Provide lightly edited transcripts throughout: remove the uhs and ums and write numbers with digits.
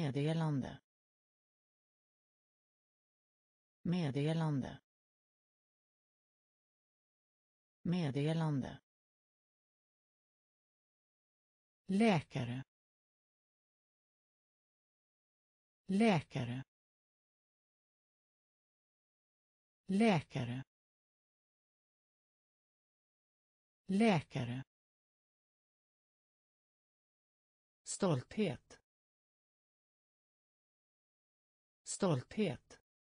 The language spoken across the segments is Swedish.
meddelande, meddelande, meddelande, läkare, läkare, läkare, läkare, stolthet, stolthet,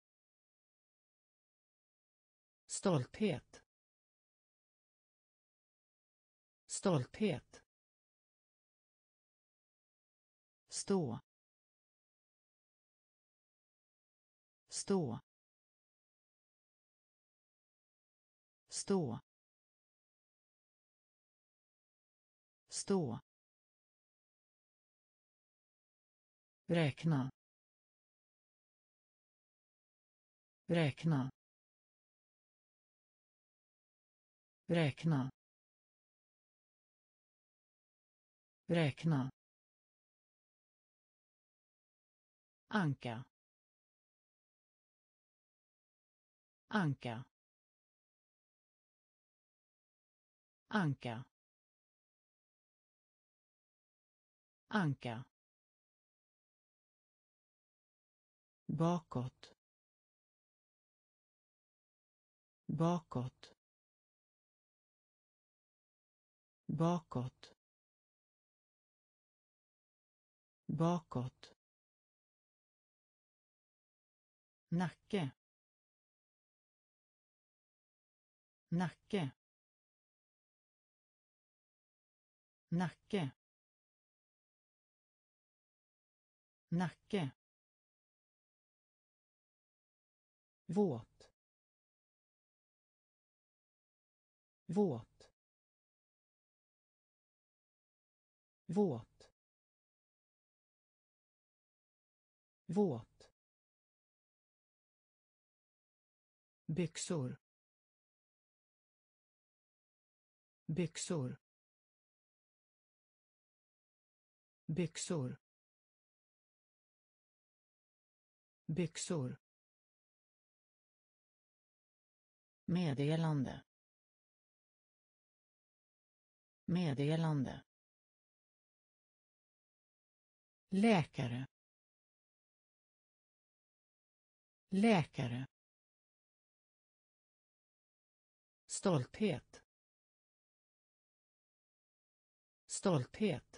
stolthet, stolthet, stå, stå, stå, stå, räkna, räkna, räkna, räkna, anka, anka, anka, anka, bakåt, bakåt, bakåt, bakåt, nacke, nacke, nacke, nacke, våt, våt, våt, våt, byxor, byxor, byxor, byxor, meddelande, meddelande, läkare, läkare, stolthet, stolthet,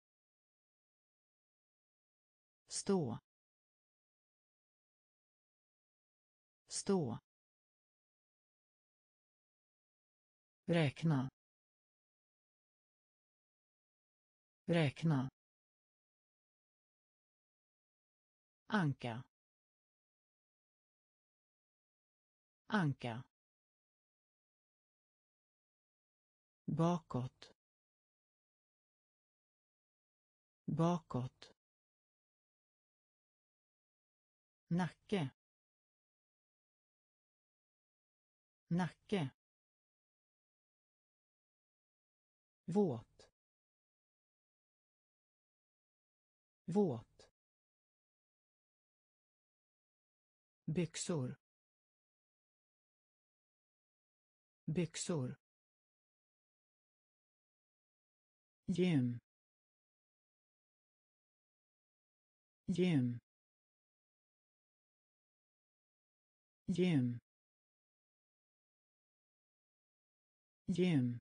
stå, stå, räkna, räkna, anka, anka, bakåt, bakåt, nacke, nacke, våt, våt, byxor, byxor, gym, gym, gym, gym,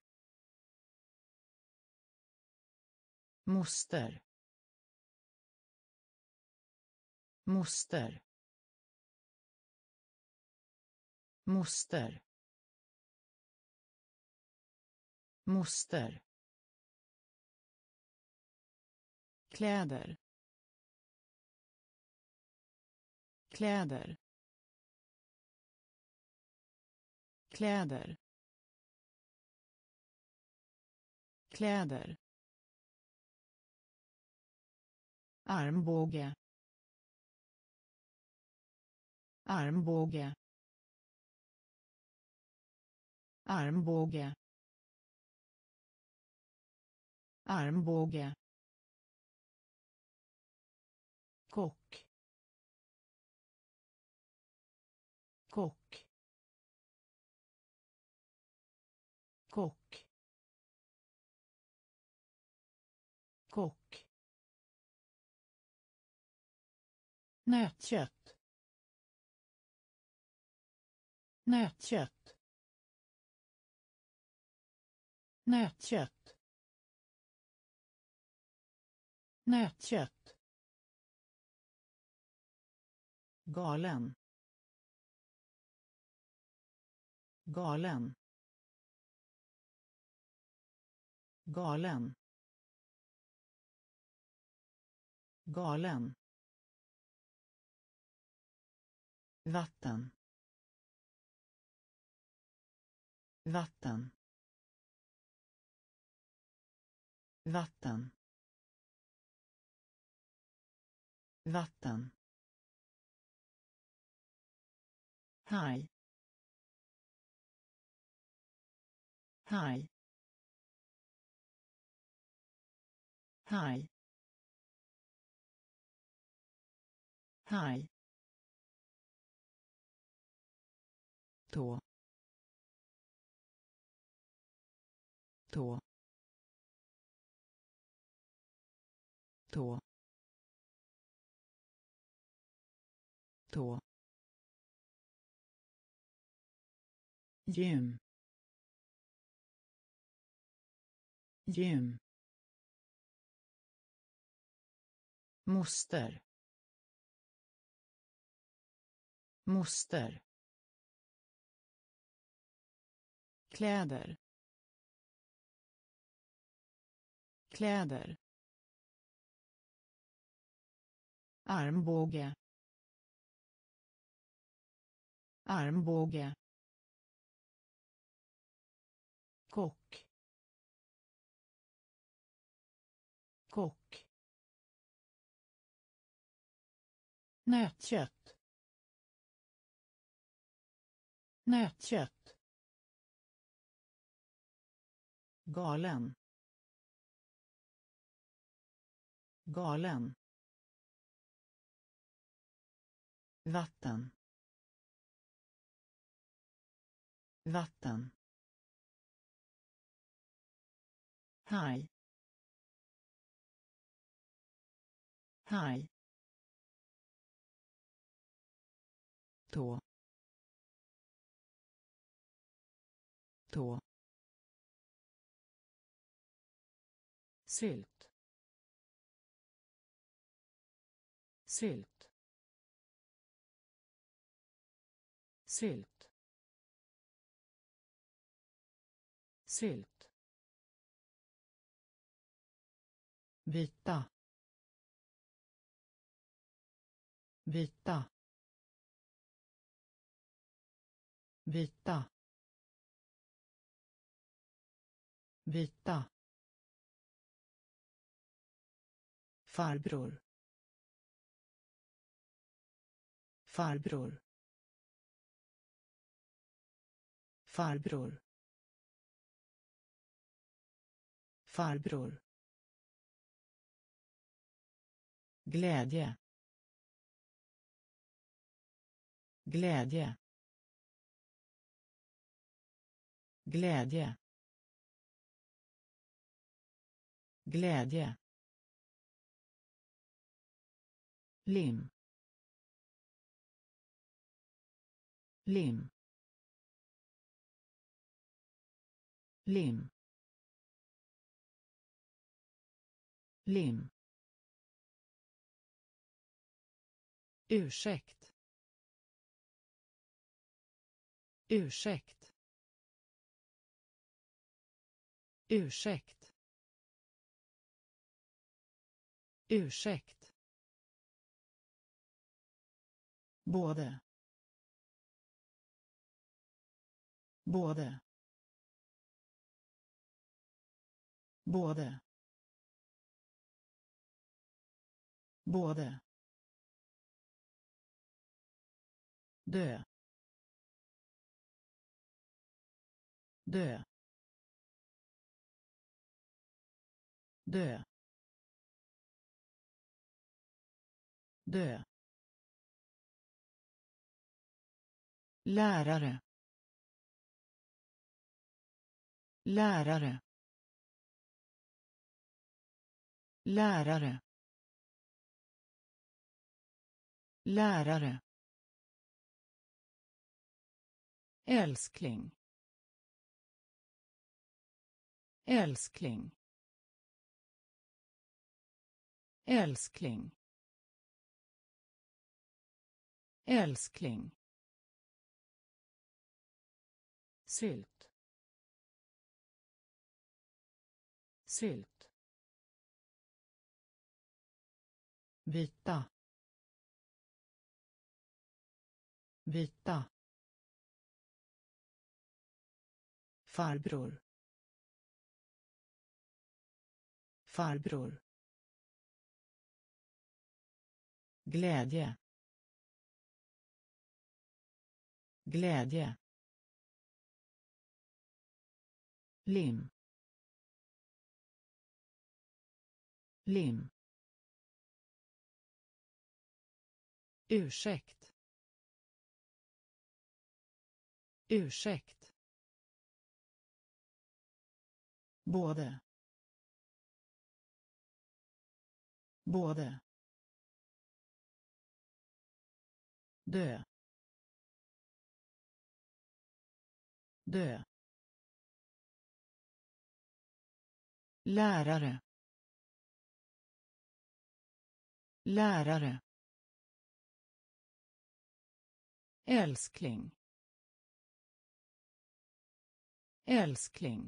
moster, moster, moster, moster, kläder, kläder, kläder, kläder, armbåge, armbåge, armbåge, armbåge, kock, kock, kock, kock, nötkött, nötkött, nötkött, nötkött, galen, galen, galen, galen, vatten, vatten, vatten, vatten, haj, haj, haj, haj, tå, tå, tå, tå, gym, gym, moster, moster, kläder, kläder, armbåge, armbåge, kock, kock, nötkött, nötkött, galen, galen, vatten, vatten, haj, haj, tå, tå, sylt, sylt, sylt, sylt, vita, vita, vita, vita, farbror, farbror, farbror, farbror, glädje, glädje, glädje, glädje, lim, lim, lim, lim, ursäkt, ursäkt, ursäkt, ursäkt, både, både, både, både, dö, dö, dö, dö, lärare, lärare, lärare, lärare, älskling, älskling, älskling, älskling, sylt, sylt, vita, vita, farbror, farbror, glädje, glädje, lim, lim, ursäkt, ursäkt, både, både, dö, dö, lärare, lärare, älskling, älskling,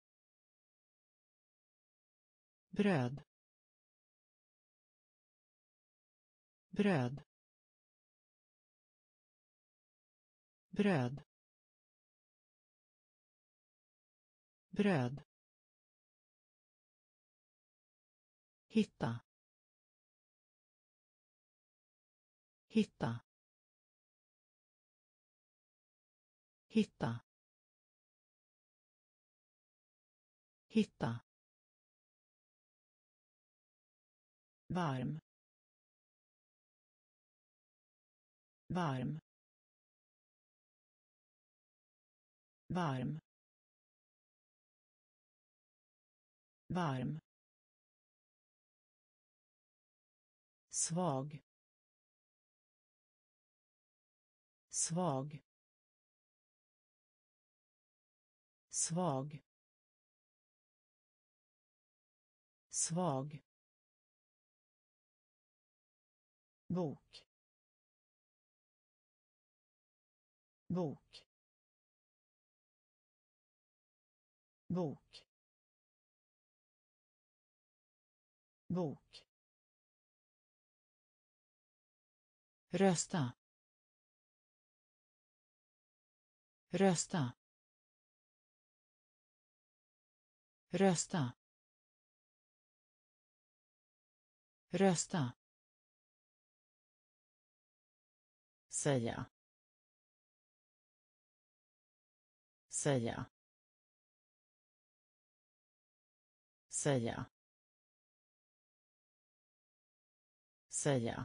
bröd, bröd, bröd, bröd, hitta, hitta, hitta, hitta, varm, varm, varm, varm, svag, svag, svag, svag, bok, bok, bok, bok, rösta, rösta, rösta, rösta, säga, säga, säga, säga,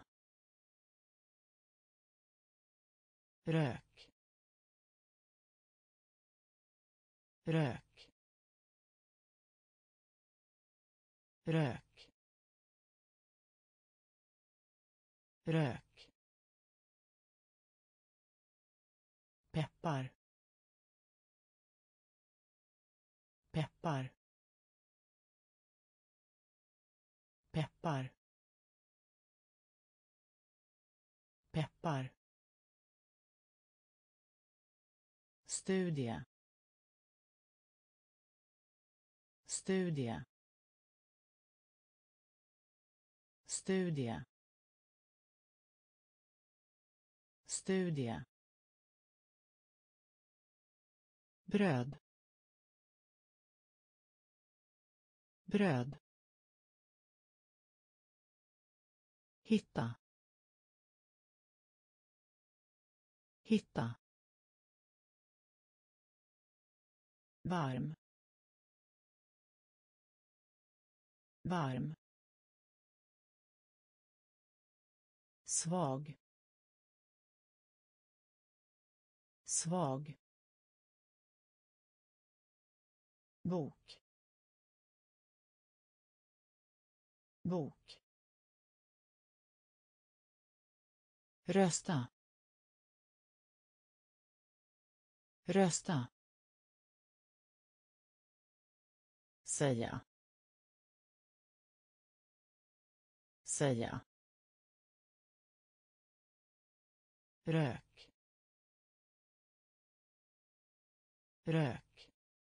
rök, rök, rök, rök, peppar, peppar, peppar, peppar, studie, studie, studie, studie, bröd, bröd, hitta, hitta, varm, varm, svag, svag, bok, bok, rösta, rösta, säga, säga, rök, rök,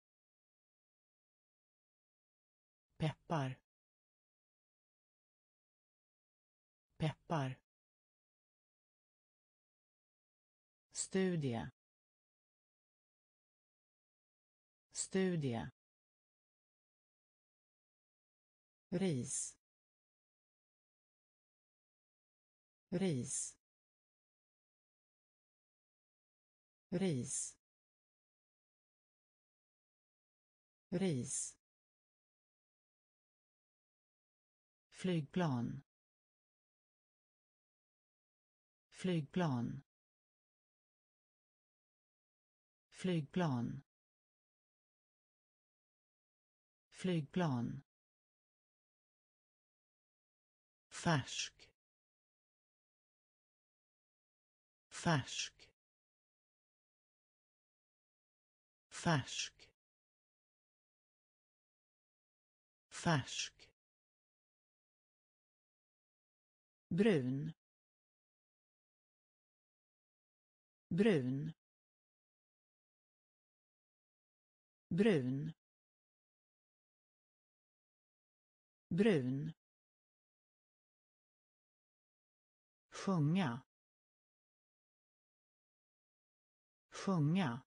peppar, peppar, studie, studie, ris, ris, ris, ris, flygplan, flygplan, flygplan, flygplan, färsk, färsk, färsk, färsk, brun, brun, brun, brun, sjunga, sjunga,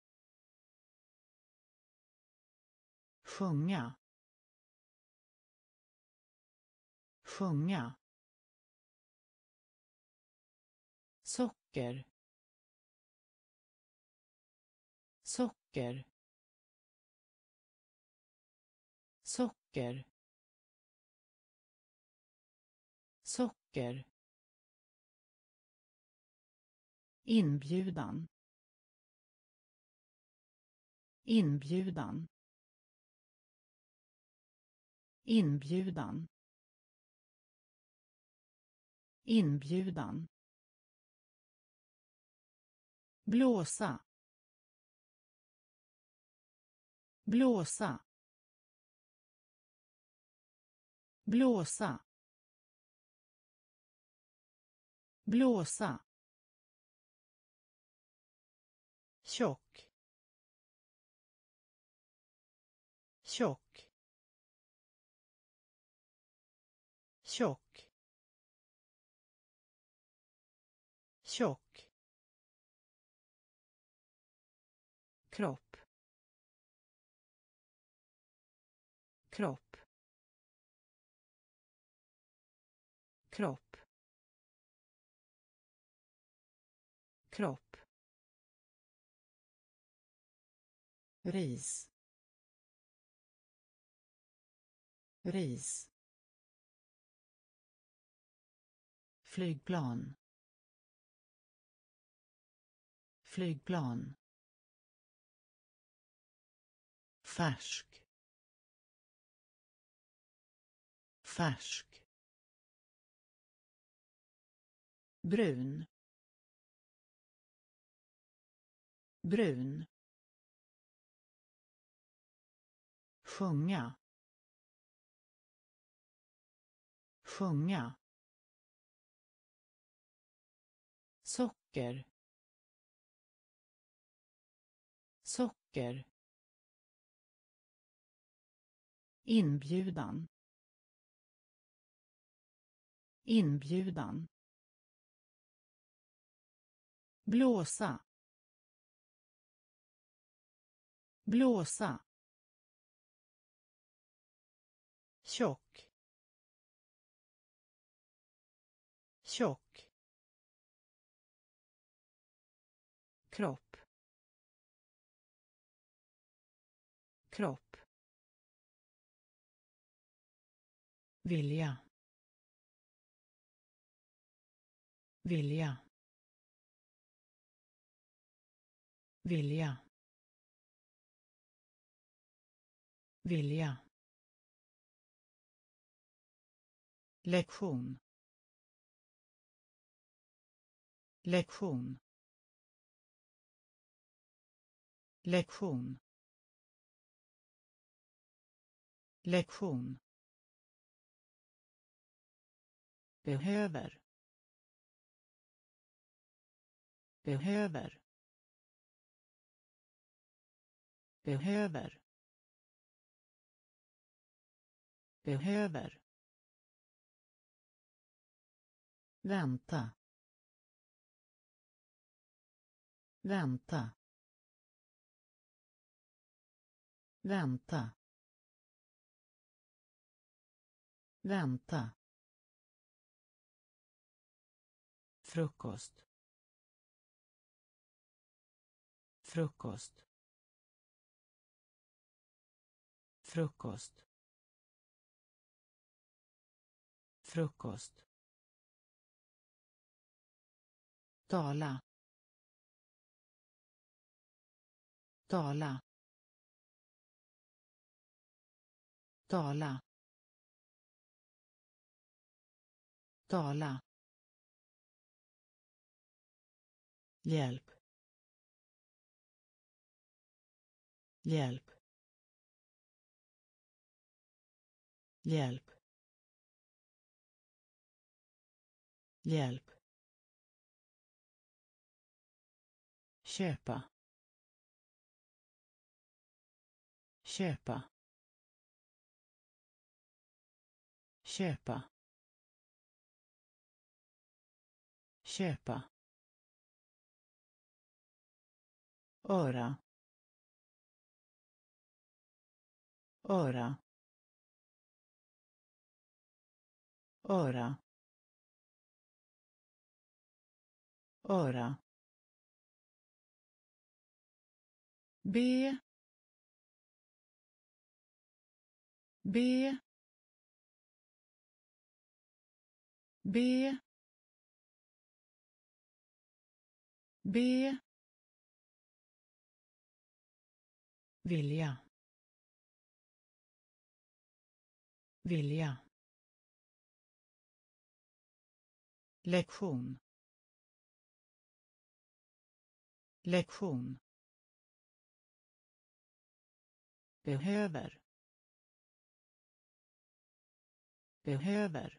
sjunga, sjunga, socker, socker, socker, socker, inbjudan, inbjudan, inbjudan, inbjudan, blåsa, blåsa, blåsa, blåsa, tjock, tjock, tjock, tjock, kropp, kropp, kropp, kropp, ris, ris, flygplan, flygplan, färsk, färsk, brun, brun, sjunga, sjunga, socker, socker, inbjudan, inbjudan, blåsa, blåsa, tjock, tjock, kropp, kropp, vilja, vilja, vilja, vilja, lektion, lektion, lektion, lektion, behöver, behöver, behöver, behöver, vänta, vänta, vänta, vänta, frukost, frukost, frukost, frukost, tala, tala, tala, tala, hjälp, hjälp, hjälp, hjälp, köpa, köpa, köpa, köpa, öra, öra, öra, öra, be, be, be, be, vilja, vilja, lektion, lektion, behöver, behöver,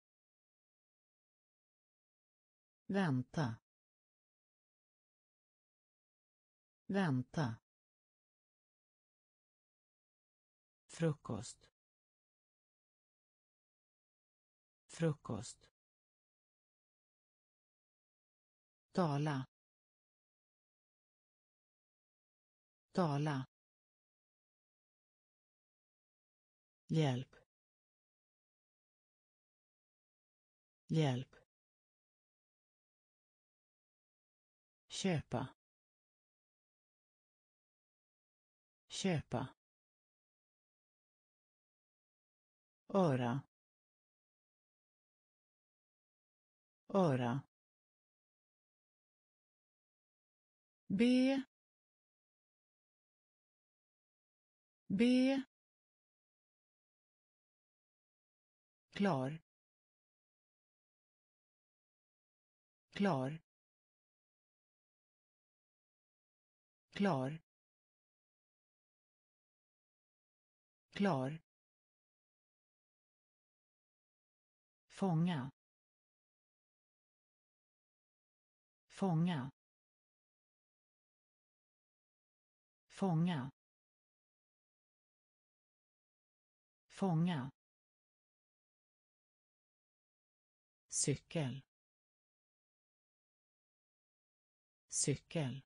vänta, vänta, frukost, frukost, tala, tala, hjälp, hjälp, köpa, köpa, öra, öra, be, be, klar, klar, klar, klar, fånga, fånga, fånga, fånga, cykel, cykel,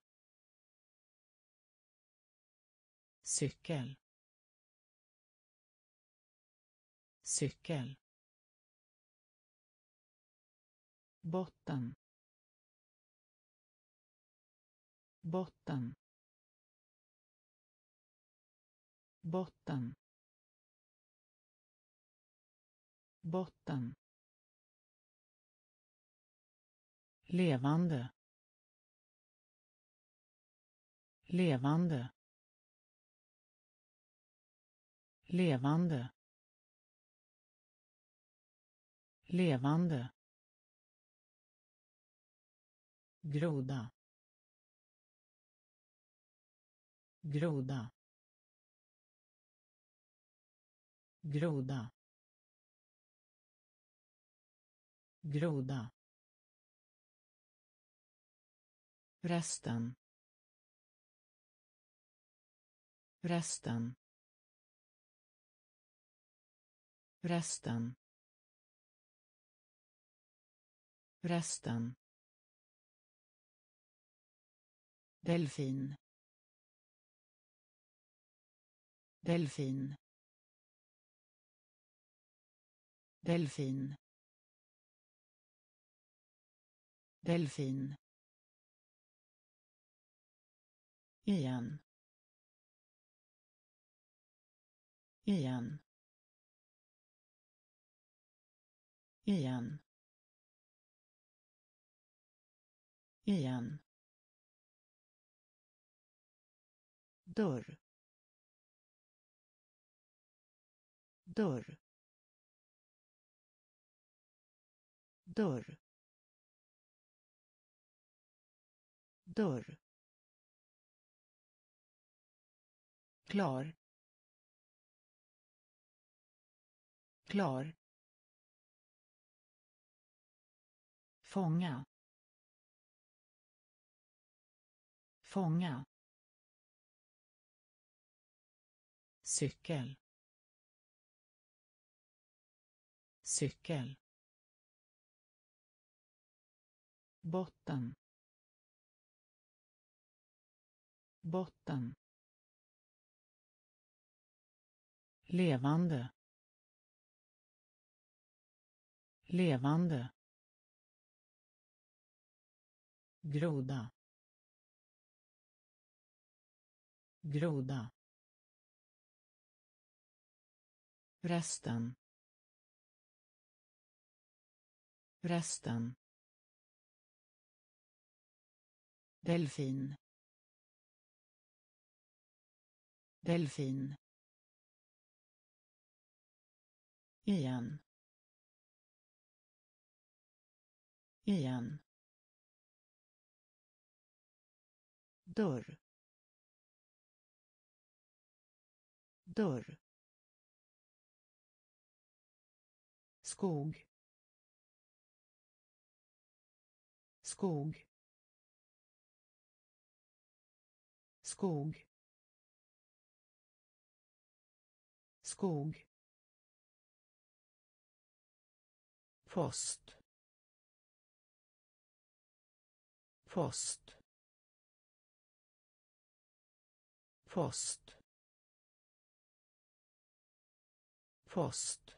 cykel, cykel, botten, botten, botten, botten, levande, levande, levande, levande, groda, groda, groda, groda, resten, resten, resten, resten, delfin, delfin, delfin, delfin, igen, igen, igen, igen, dörr, dörr, dörr, dörr, klar, klar, fånga, fånga, cykel, cykel, botten, botten, levande, levande, groda, groda, resten, resten, delfin, delfin, igen, igen, dörr, dörr, skog, skog, skog, skog, post, post, post, post,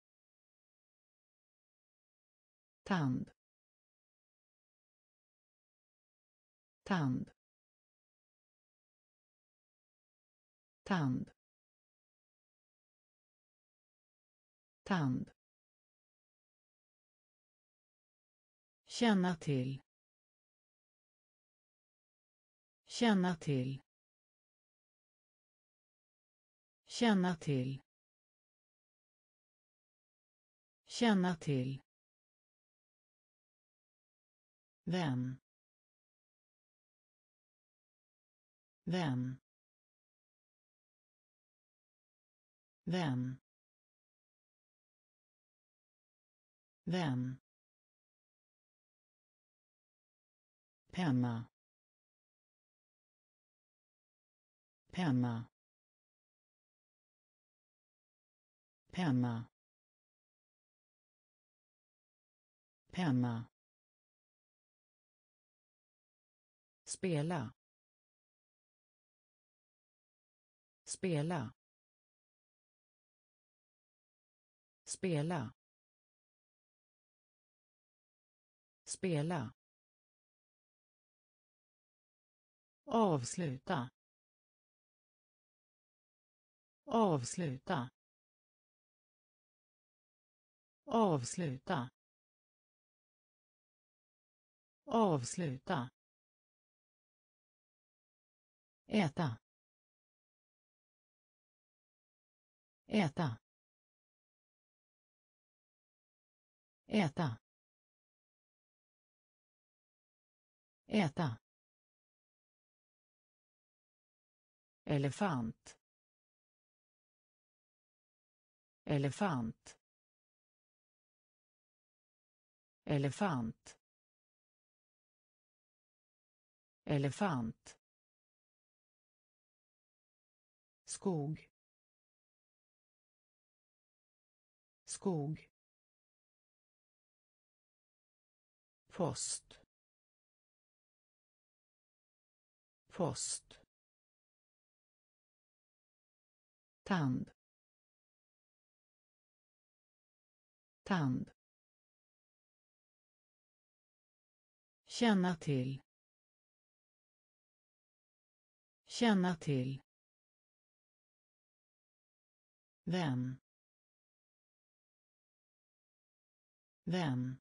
tand, tand, tand, tand, känna till, känna till, känna till, känna till, vän, vän, vän, vän, penna, penna, penna, penna, spela, spela, spela, spela, avsluta, avsluta, avsluta, avsluta, äta, äta, äta, äta, elefant, elefant, elefant, elefant, skog, skog, post, post, tand, tand, känna till, känna till, vän, vän,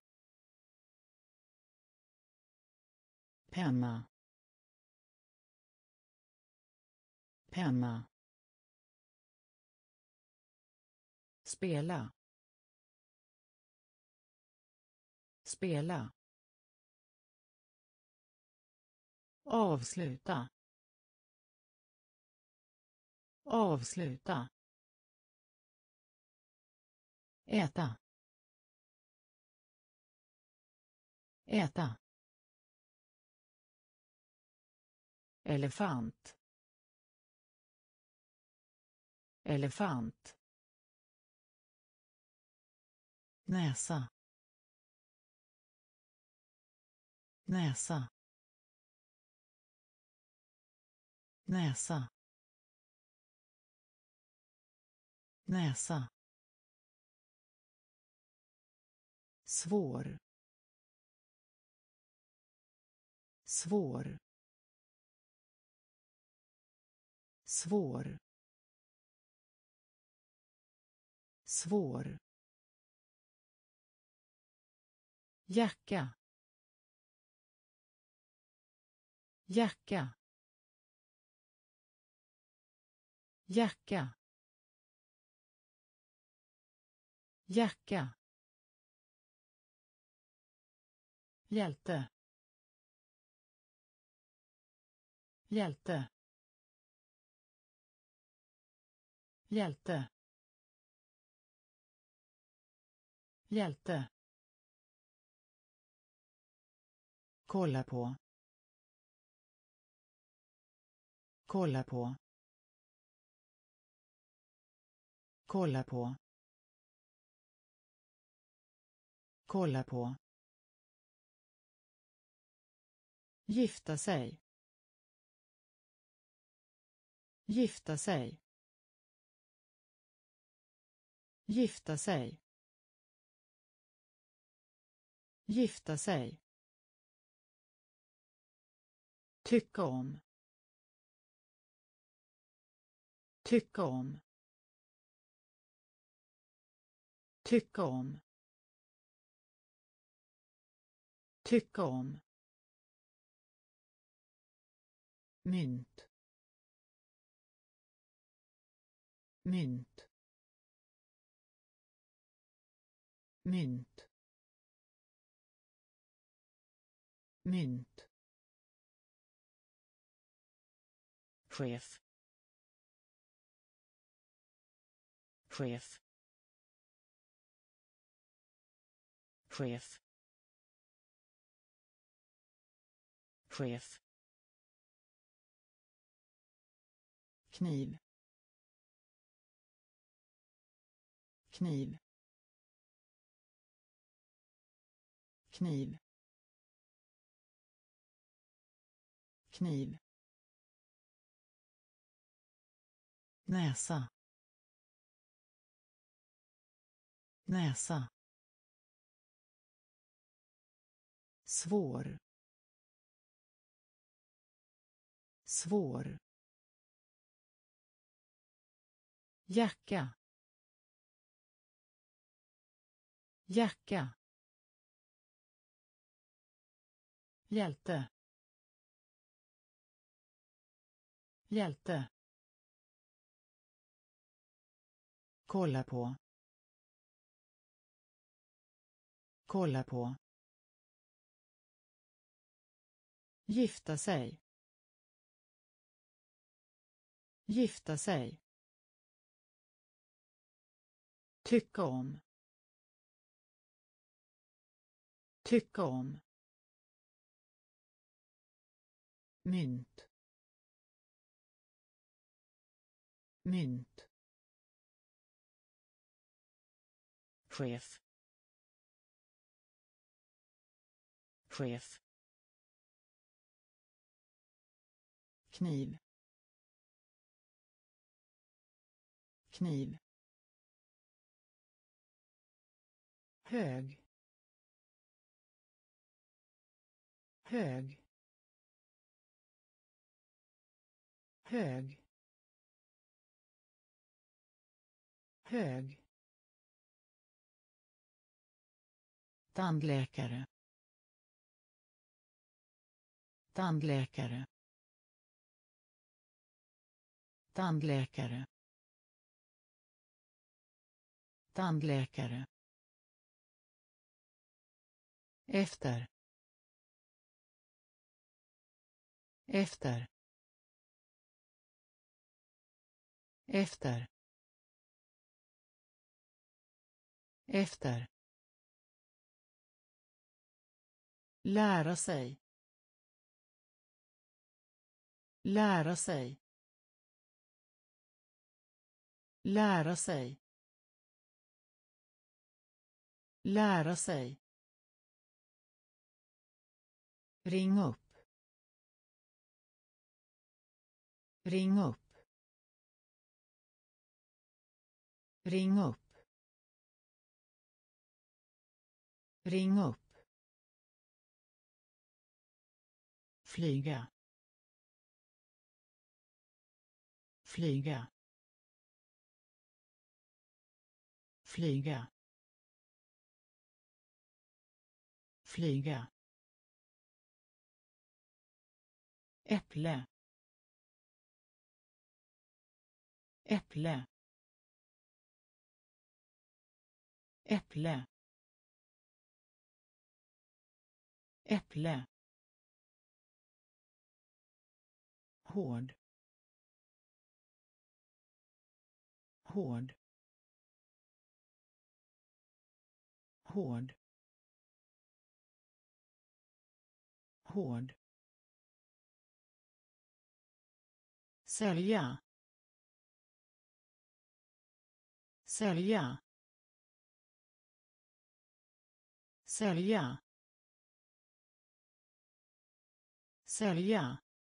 penna, penna, spela, spela, avsluta, avsluta, äta, äta, elefant, elefant, näsa, näsa, näsa, näsa, svår, svår, svår, svår, jacka, jacka, jacka, jacka, hjälte, hjälte, hjälte, hjälte, kolla på, kolla på, kolla på, kolla på, gifta sig, gifta sig, gifta sig, gifta sig, tycka om, tycka om, tycka om, tycka om, mynt, mynt, mynt, mynt, chef, chef, chef, chef, kniv, kniv, kniv, kniv, näsa, näsa, svår, svår, jacka, jacka, hjälte, hjälte, kolla på, kolla på, gifta sig, gifta sig, tycka om, tycka om, mynt, mynt, chef, chef, kniv, kniv, hög, hög, hög, hög, tandläkare, tandläkare, tandläkare, tandläkare, efter, efter, efter, efter, lära sig, lära sig, lära sig, lära sig, ring upp, ring upp, ring upp, ring upp, flyga, flyga, flyga, flyga, äpple, äpple, äpple, äpple, hård, hård, hård, hård, sälja, sälja, sälja, sälja,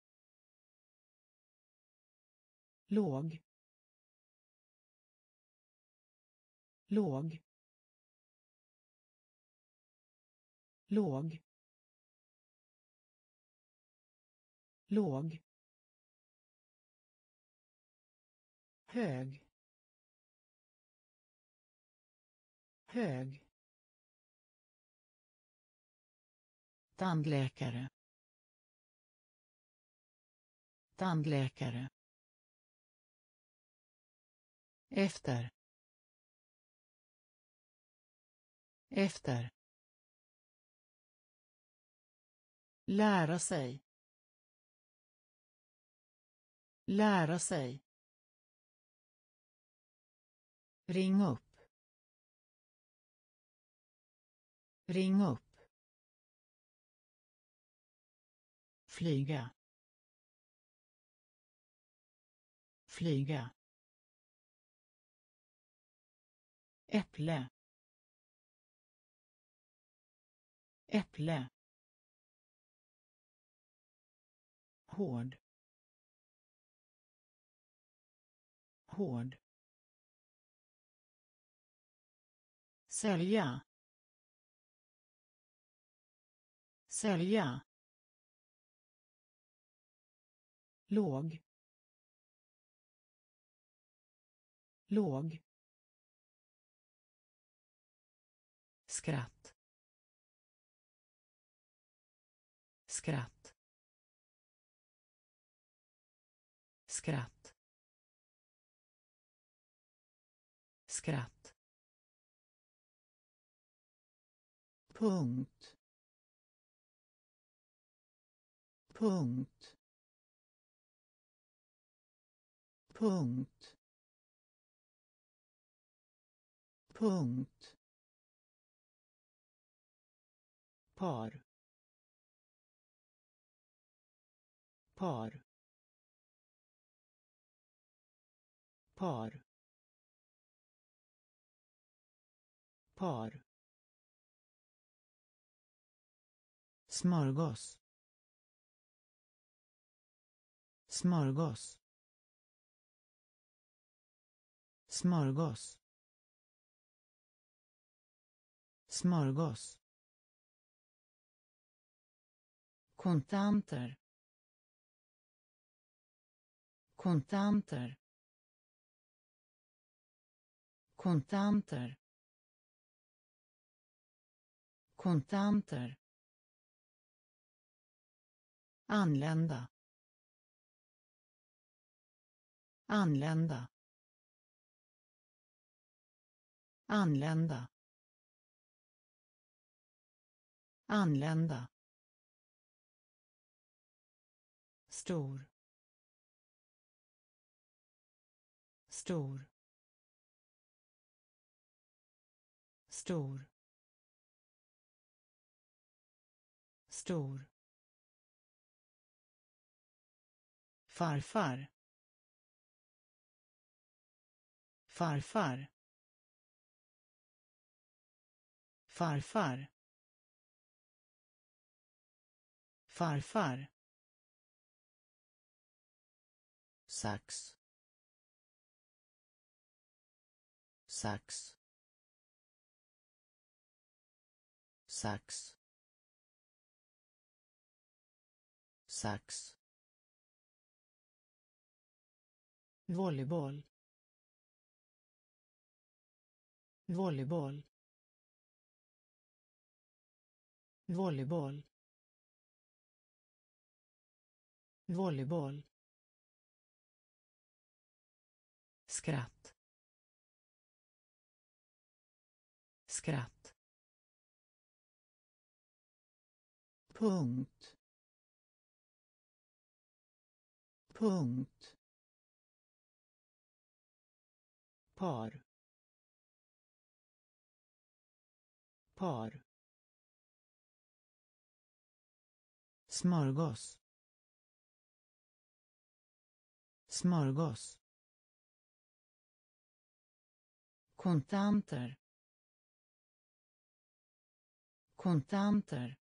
låg, låg, låg, låg, hög, hög, tandläkare, tandläkare, efter, efter, lära sig, lära sig, ring upp, ring upp, flyga, flyga, äpple, äpple, hård, hård, sälja, sälja, låg, låg, skratt, skratt, skratt, skratt, punkt, punkt, punkt, punkt, par, par, par, par, smörgås, smörgås, smörgås, smörgås, kontanter, kontanter, kontanter, kontanter, anlända, anlända, anlända, anlända, stor, stor, stor, stor, farfar, farfar, farfar, farfar, sax, sax, sax, sax, volleyboll, volleyboll, volleyboll, volleyboll, skratt, skratt, punkt, punkt, par, par, smörgås, smörgås, kontanter, kontanter,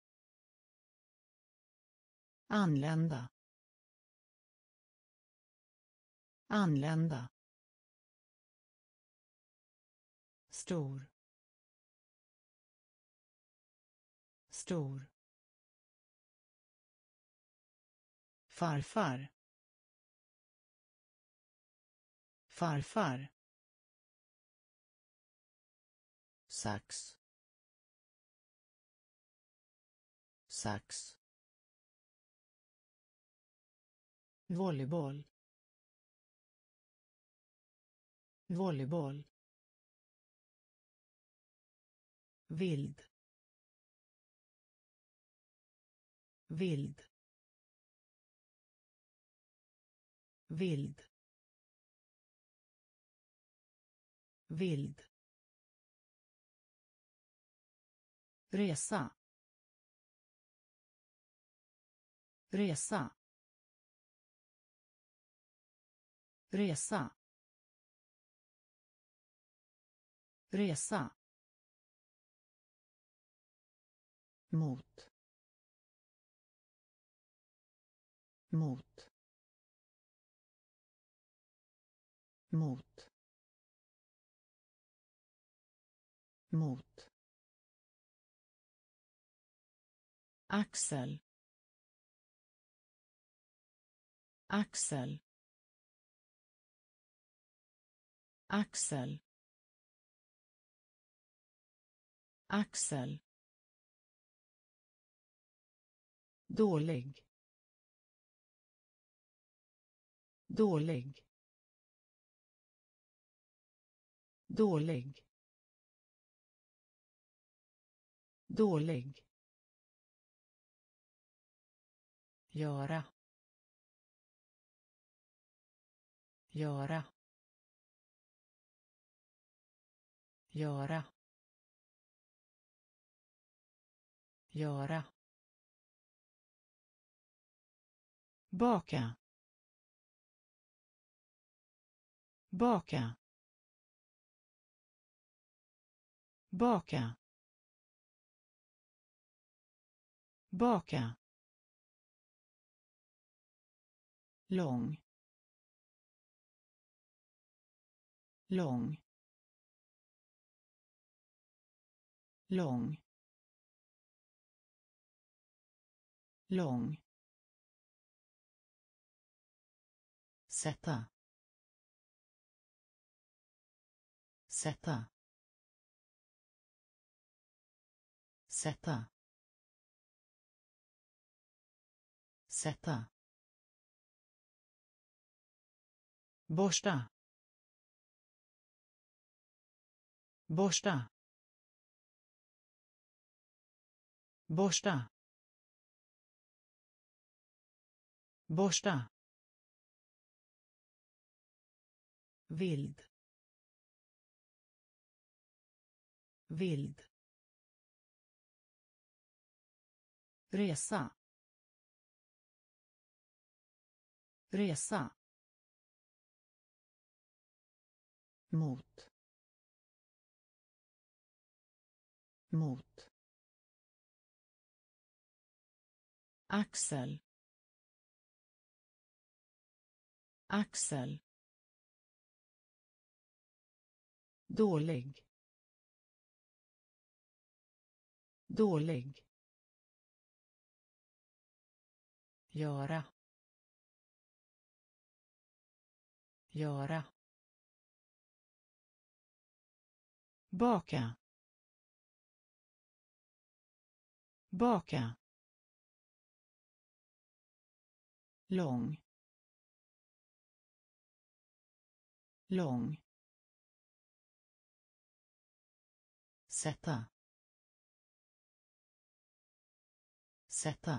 anlända, anlända, stor, stor, farfar, farfar, sax, sax, volleyboll, volleyboll, vild, vild, vild, vild, resa, resa, resa, resa, mot, mot, mot, mot, axel, axel, axel, axel, dålig, dålig, dålig, dålig, göra, göra, göra, göra, baka, baka, baka, baka, lång, lång, lång, lång, sätta, sätta, sätta, sätta, borsta, borsta, borsta, borsta, vild, vild, resa, resa, mot, mot, axel, axel, dålig, dålig, göra, göra, baka, baka, lång, lång, sätta, sätta,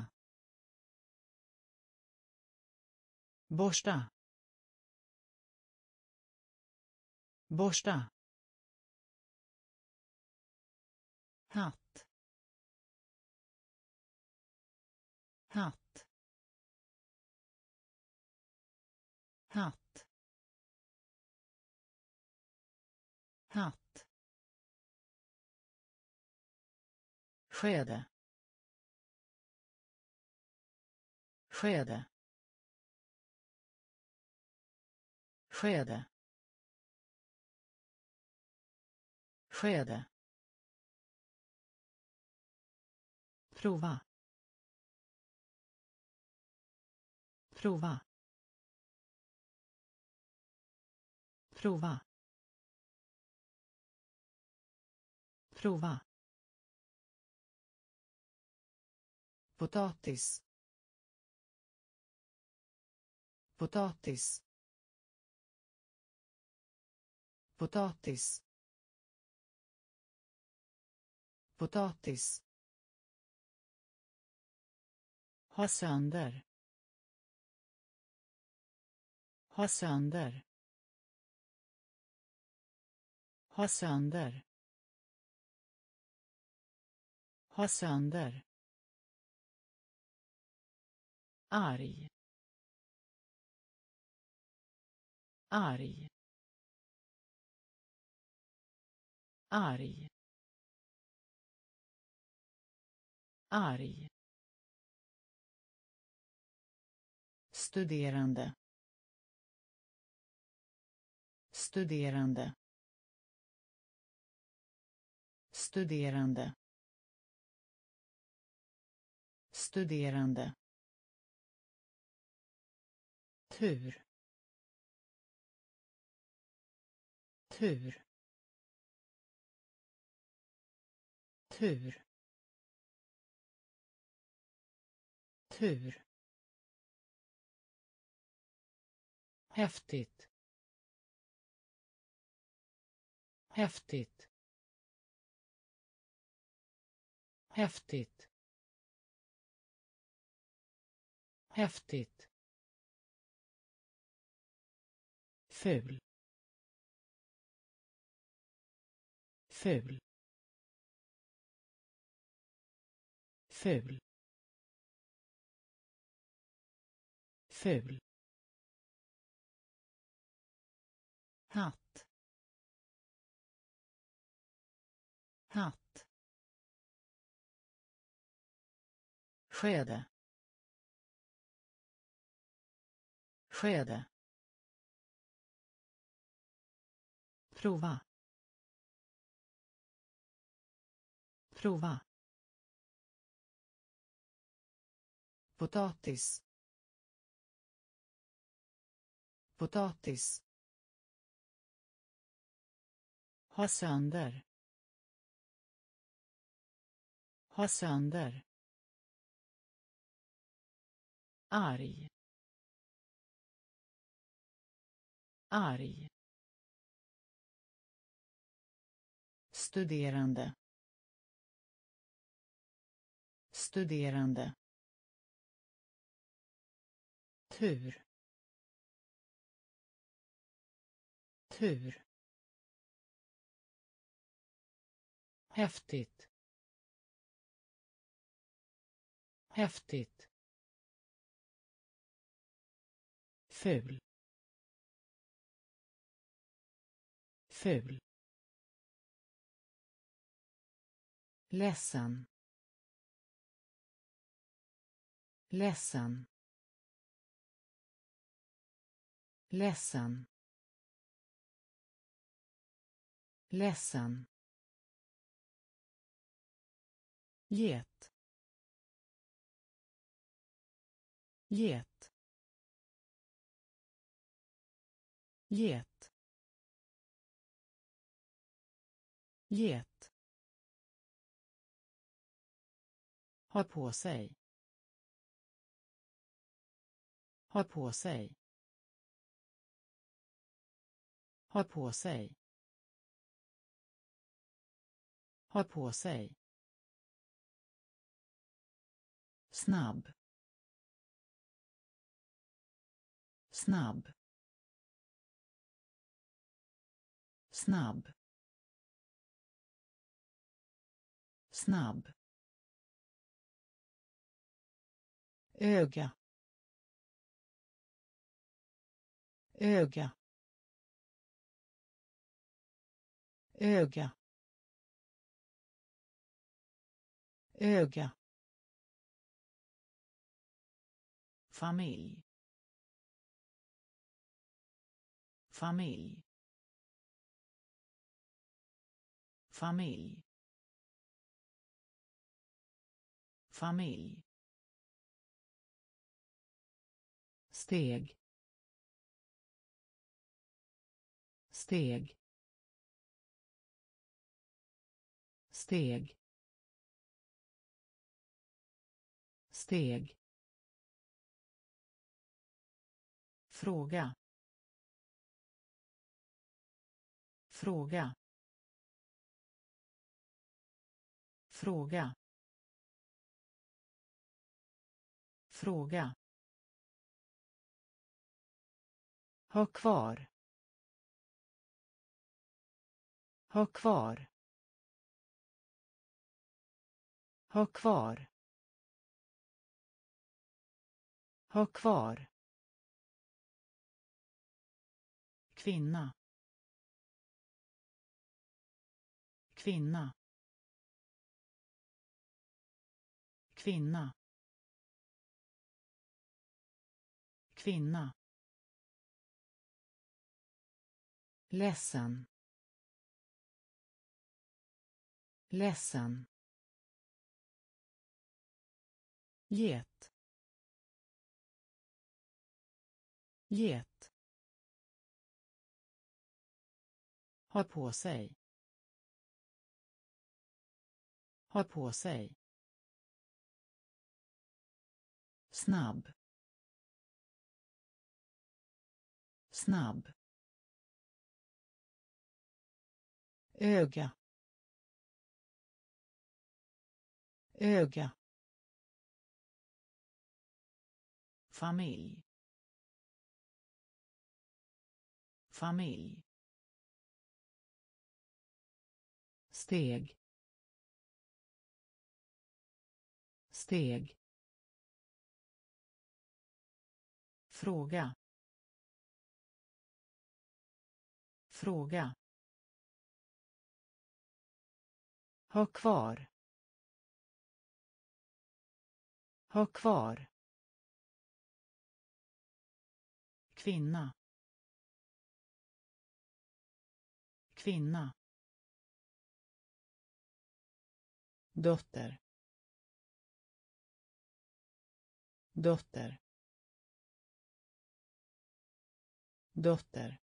borsta, borsta, hatt, hatt, hatt, hatt, skede, skede, skede, skede, prova, prova, prova, prova, potatis, potatis, potatis, potatis, ha sönder, ha sönder, ha sönder, ha sönder, arg, arg, arg, arg, studerande, studerande, studerande, studerande, tur, tur, tur, tur, häftigt, häftigt, häftigt, häftigt, ful, ful, ful, ful, hatt, hatt, skede, skede, prova, prova, potatis, potatis, ha sönder, ha sönder, arg, arg, studerande, studerande, tur, tur, häftigt, häftigt, ful, ful, ledsen, ledsen, ledsen, ledsen, get, get, get, get, ha på sig, ha på sig, ha på sig, ha på sig, snabb, snabb, snabb, snabb, öga, öga, öga, öga, familj, familj, familj, familj, steg, steg, steg, steg, fråga, fråga, fråga, fråga, ha kvar, ha kvar, ha kvar, ha kvar, kvinna, kvinna, kvinna, kvinna, ledsen, ledsen, get, get, ha på sig, ha på sig, snabb, snabb, öga, öga, familj, familj, steg, steg, fråga, fråga, ha kvar, ha kvar, kvinna, kvinna, dotter, dotter, dotter,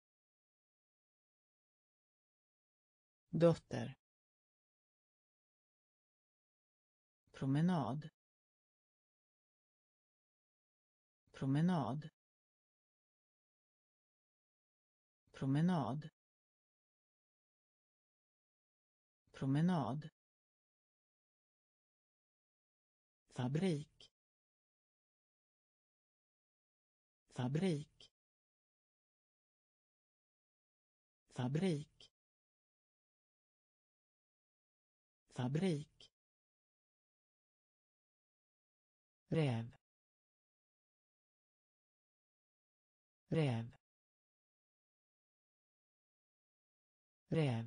dotter, promenad, promenad, promenad, promenad, fabrik, fabrik, fabrik, fabrik, räv, räv, räv,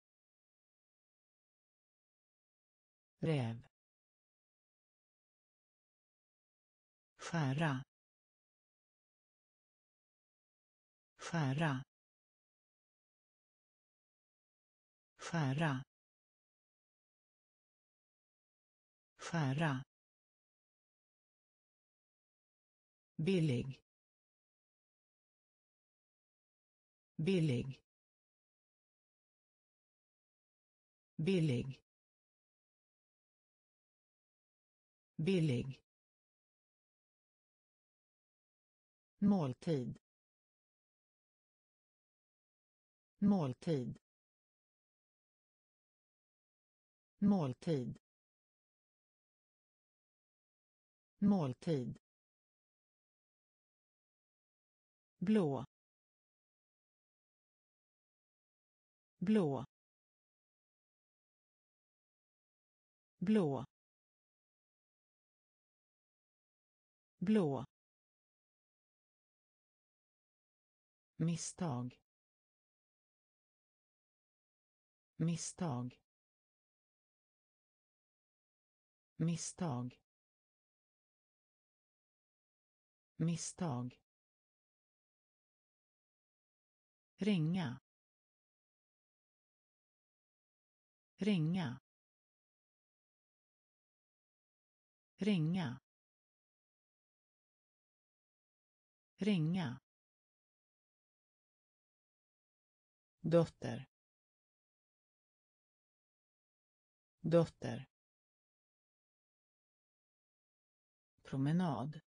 räv, skära, skära, skära, skära, billig, billig, billig, billig, måltid, måltid, måltid, måltid, blå, blå, blå, blå, misstag, misstag, misstag, misstag, ringa, ringa, ringa, ringa, dotter, dotter, promenad,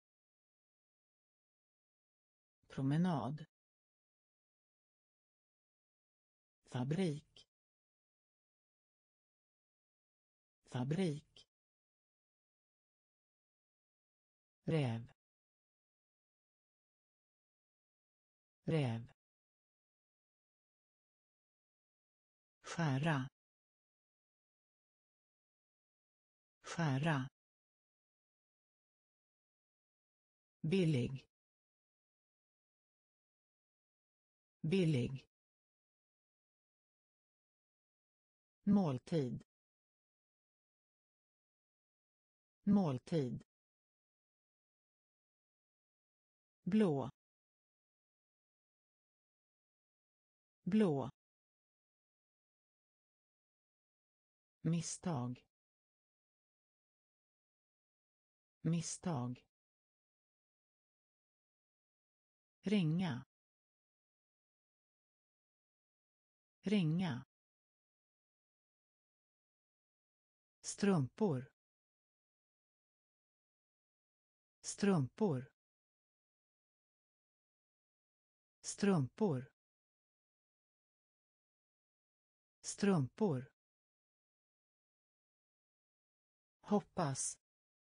promenad, fabrik, fabrik, räv, räv, skära, skära, billig, billig, måltid, måltid, blå, blå, misstag, misstag, ringa, ringa, strumpor, strumpor, strumpor, strumpor, hoppas,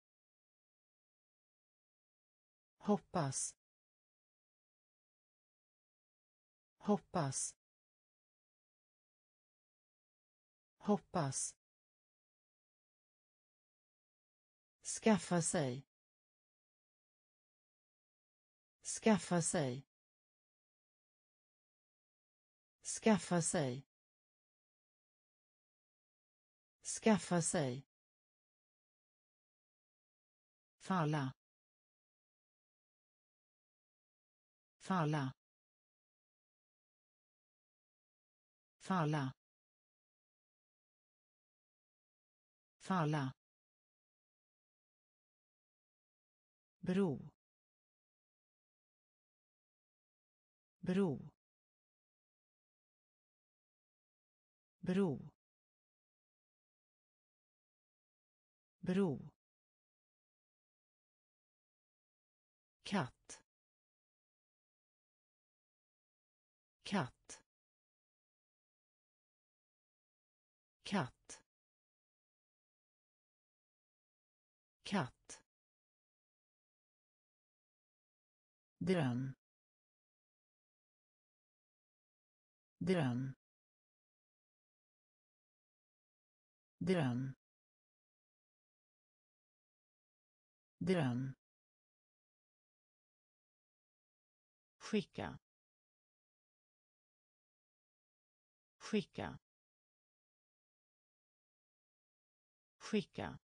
hoppas, hoppas, hoppas, skaffa sig, skaffa sig, skaffa sig, skaffa sig, falla, falla, falla, falla, bro, bro, bro, bro, katt, katt, katt, katt, dröm, dröm, dröm, dröm, skicka, skicka, skicka,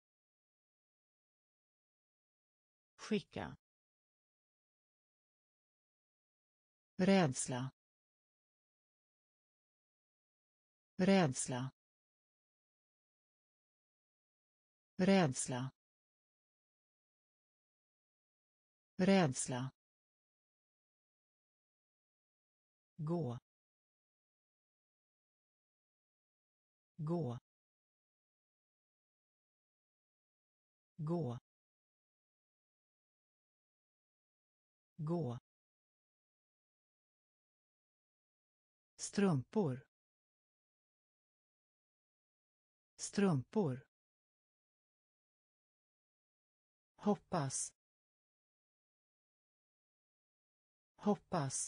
skicka, rädsla, rädsla, rädsla, rädsla, gå, gå, gå, gå, strumpor, strumpor, hoppas, hoppas,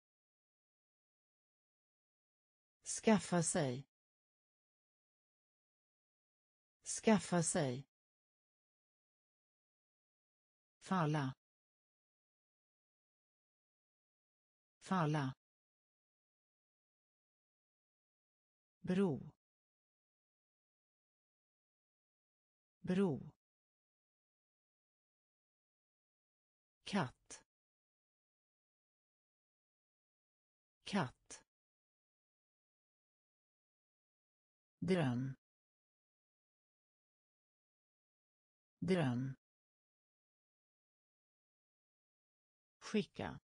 skaffa sig, skaffa sig, falla, falla, bro, bro, katt, katt, dröm, dröm, skicka,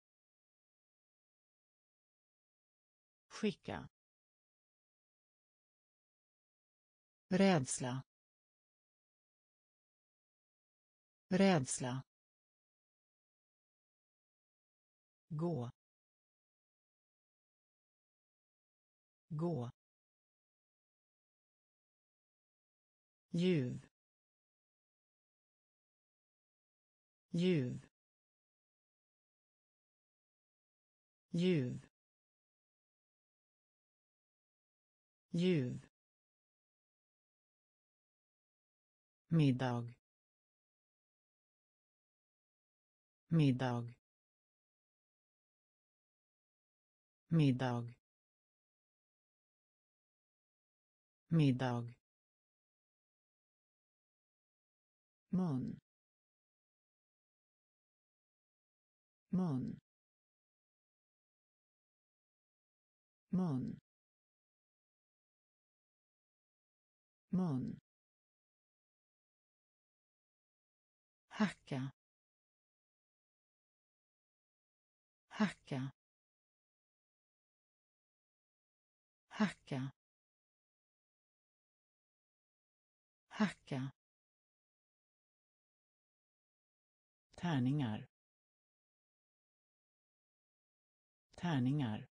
skicka, rädsla, rädsla, gå, gå, ljuv, ljuv, ljuv, ljuv, middag, middag, middag, middag, mun, mun, mun, mun, hacka, hacka, hacka, hacka, tärningar, tärningar,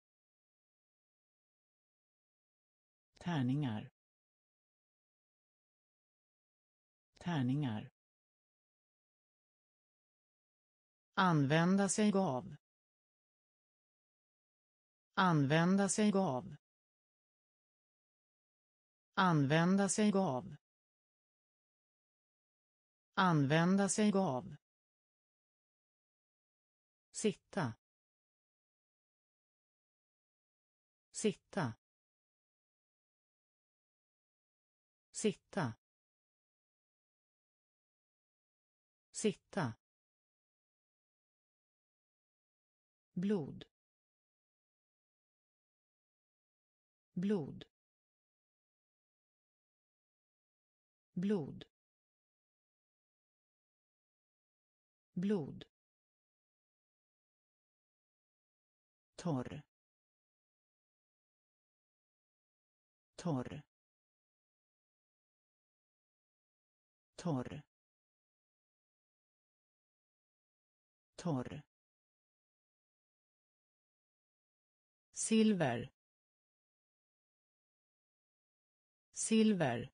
tärningar, tärningar. Använda sig av. Använda sig av. Använda sig av. Använda sig av. Sitta. Sitta. Sitta. Sitta. Blod. Blod. Blod. Blod. Torr. Torr. Torr. Torr. Silver. Silver.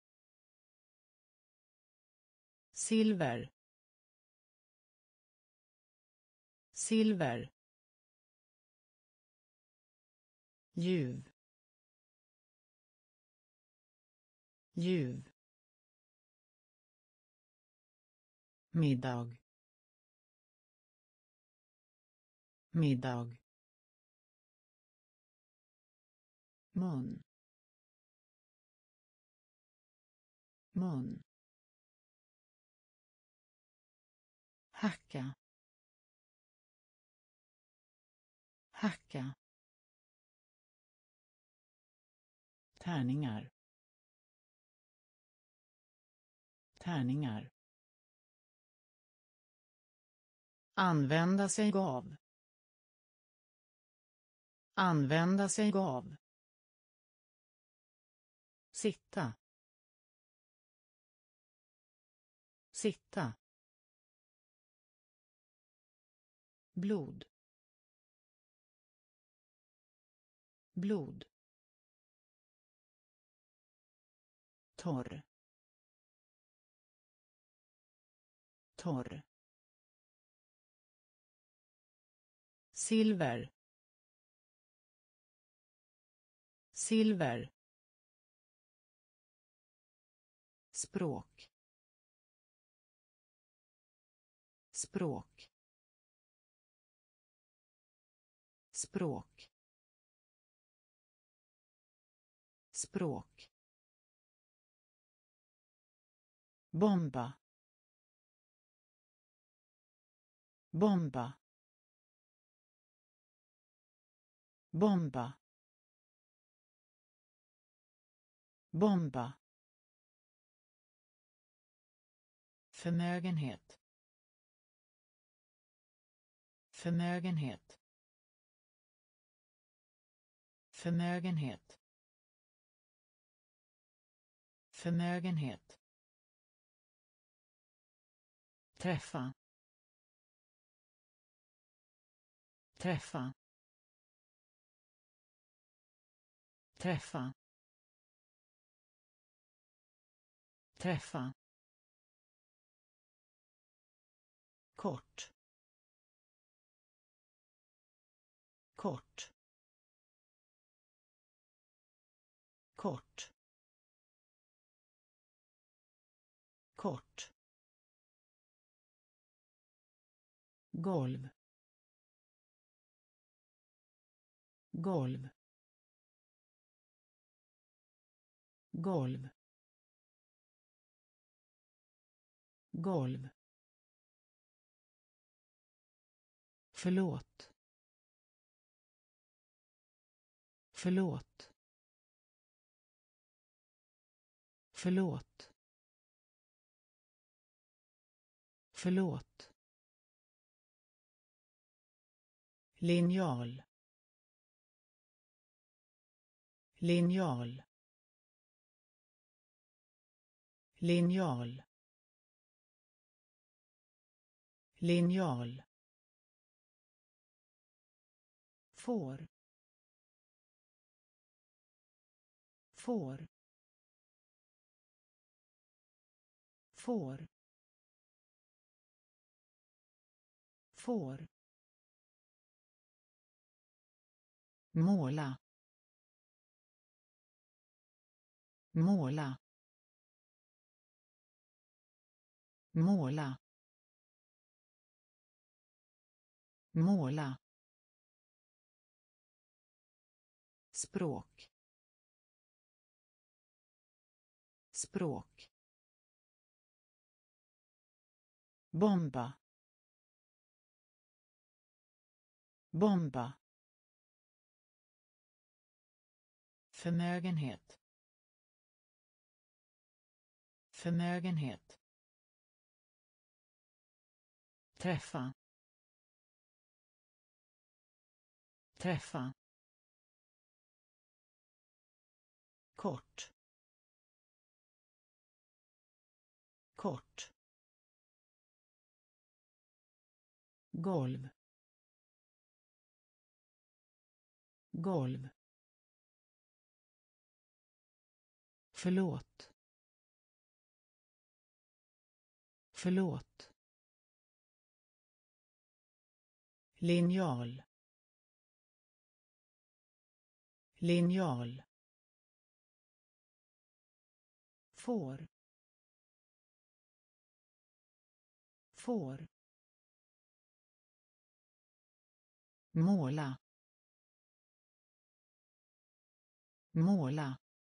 Silver. Silver. Ljuv. Ljuv. Middag. Middag. Mun. Mun. Hacka. Hacka. Tärningar. Tärningar. Använda sig av. Använda sig av. Sitta. Sitta. Blod. Blod. Torr. Torr. Silver. Silver. Språk. Språk. Språk. Språk. Bomba. Bomba. Bomba. Bomba. Förmögenhet. Förmögenhet. Förmögenhet. Förmögenhet. Träffa. Träffa. Träffa. Träffa. Kort. Kort. Kort. Kort. Golv. Golv. Golv. Golv. Förlåt. Förlåt. Förlåt. Förlåt. Linjal. Linjal. Linjal. linjal, får, får, får, får, måla, måla, måla, måla, språk, språk, bomba, bomba, förmögenhet, förmögenhet, träffa, träffa, kort, kort, golv, golv, förlåt, förlåt, linjal, linjal, får, får, måla, måla,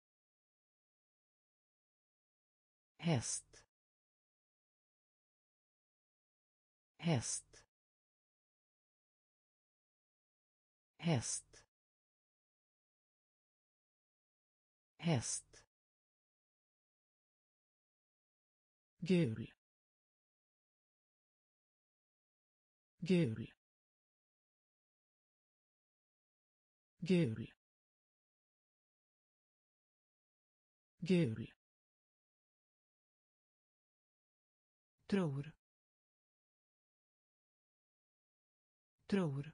häst, häst, häst, häst, gul, gul, gul, gul, tror, tror,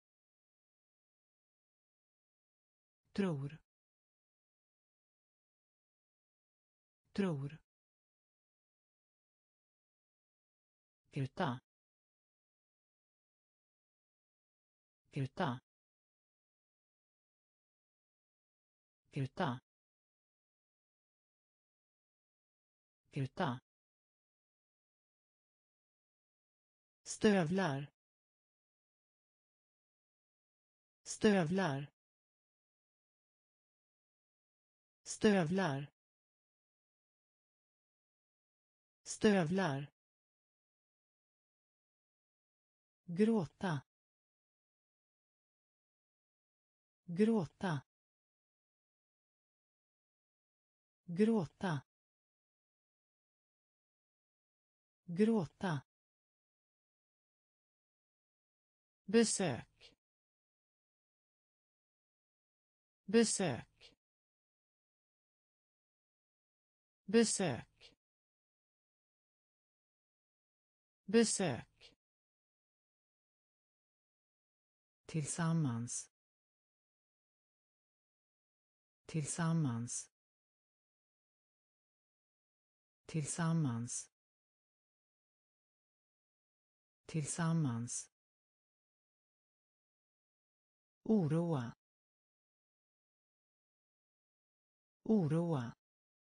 tror, tror, gruta, gruta, gruta, gruta, stövlar, stövlar, stövlar, stövlar, gråta, gråta, gråta, gråta, besök, besök, besök, besök, tillsammans, tillsammans, tillsammans, tillsammans, oroa, oroa,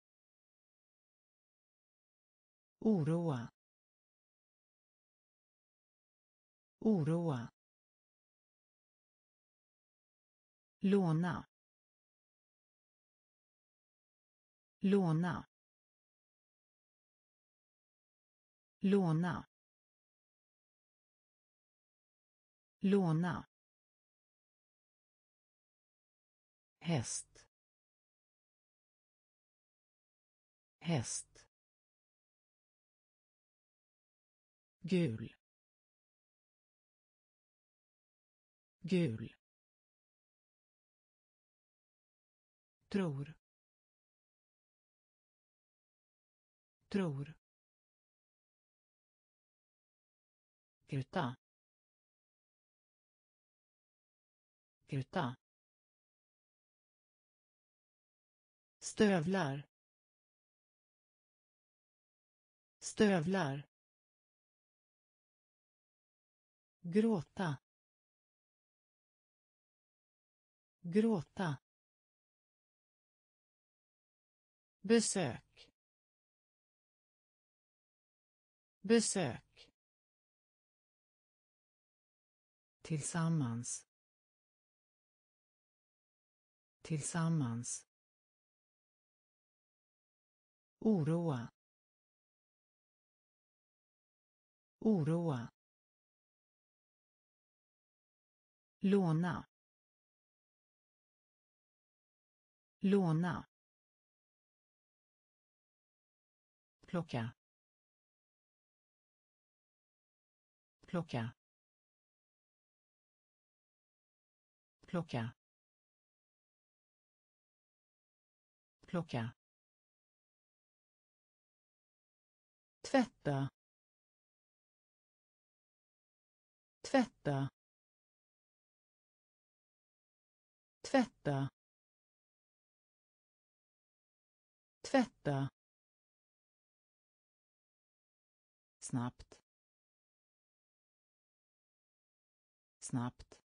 oroa, oroa, låna, låna, låna, låna, häst, häst, gul, gul, tror, tror, Gruta. Gruta. Stövlar. Stövlar. Gråta. Gråta. Besök. Besök. Tillsammans. Tillsammans. Oroa. Oroa. Låna. Låna. Plocka. Plocka. Plocka. Plocka. Tvätta. Tvätta. Tvätta. Tvätta. Snabbt. Snabbt.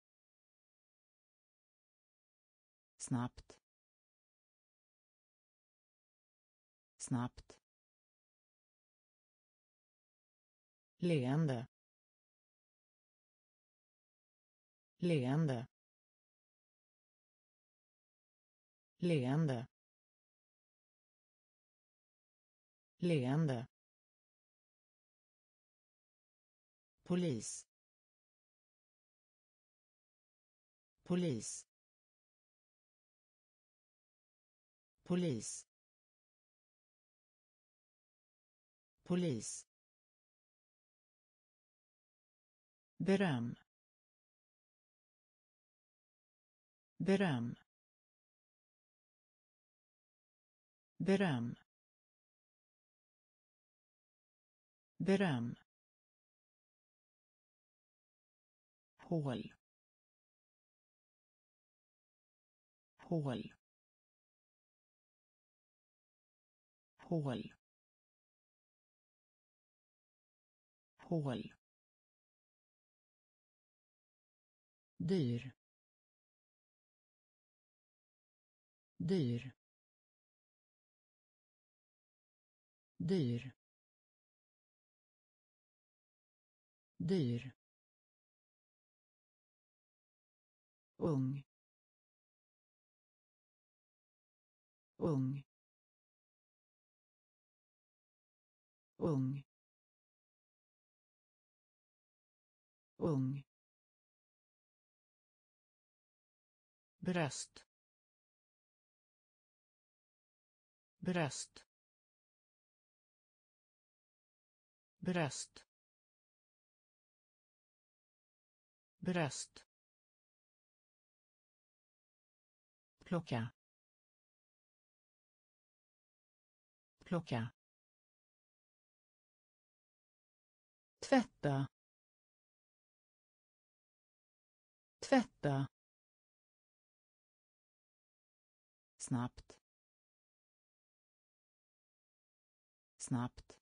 Snabbt. Snabbt. Leende. Leende. Leende. Leende. Polis. Polis. Polis. Polis. Beröm. Beröm. Beröm. Beröm. Hål. Hål. Hål. Hål. Dyr. Dyr. Dyr. Dyr. Ung. Ung. Ung. Ung. Bröst. Bröst. Bröst. Bröst. Plocka. Plocka. Tvätta. Tvätta. Snabbt. Snabbt.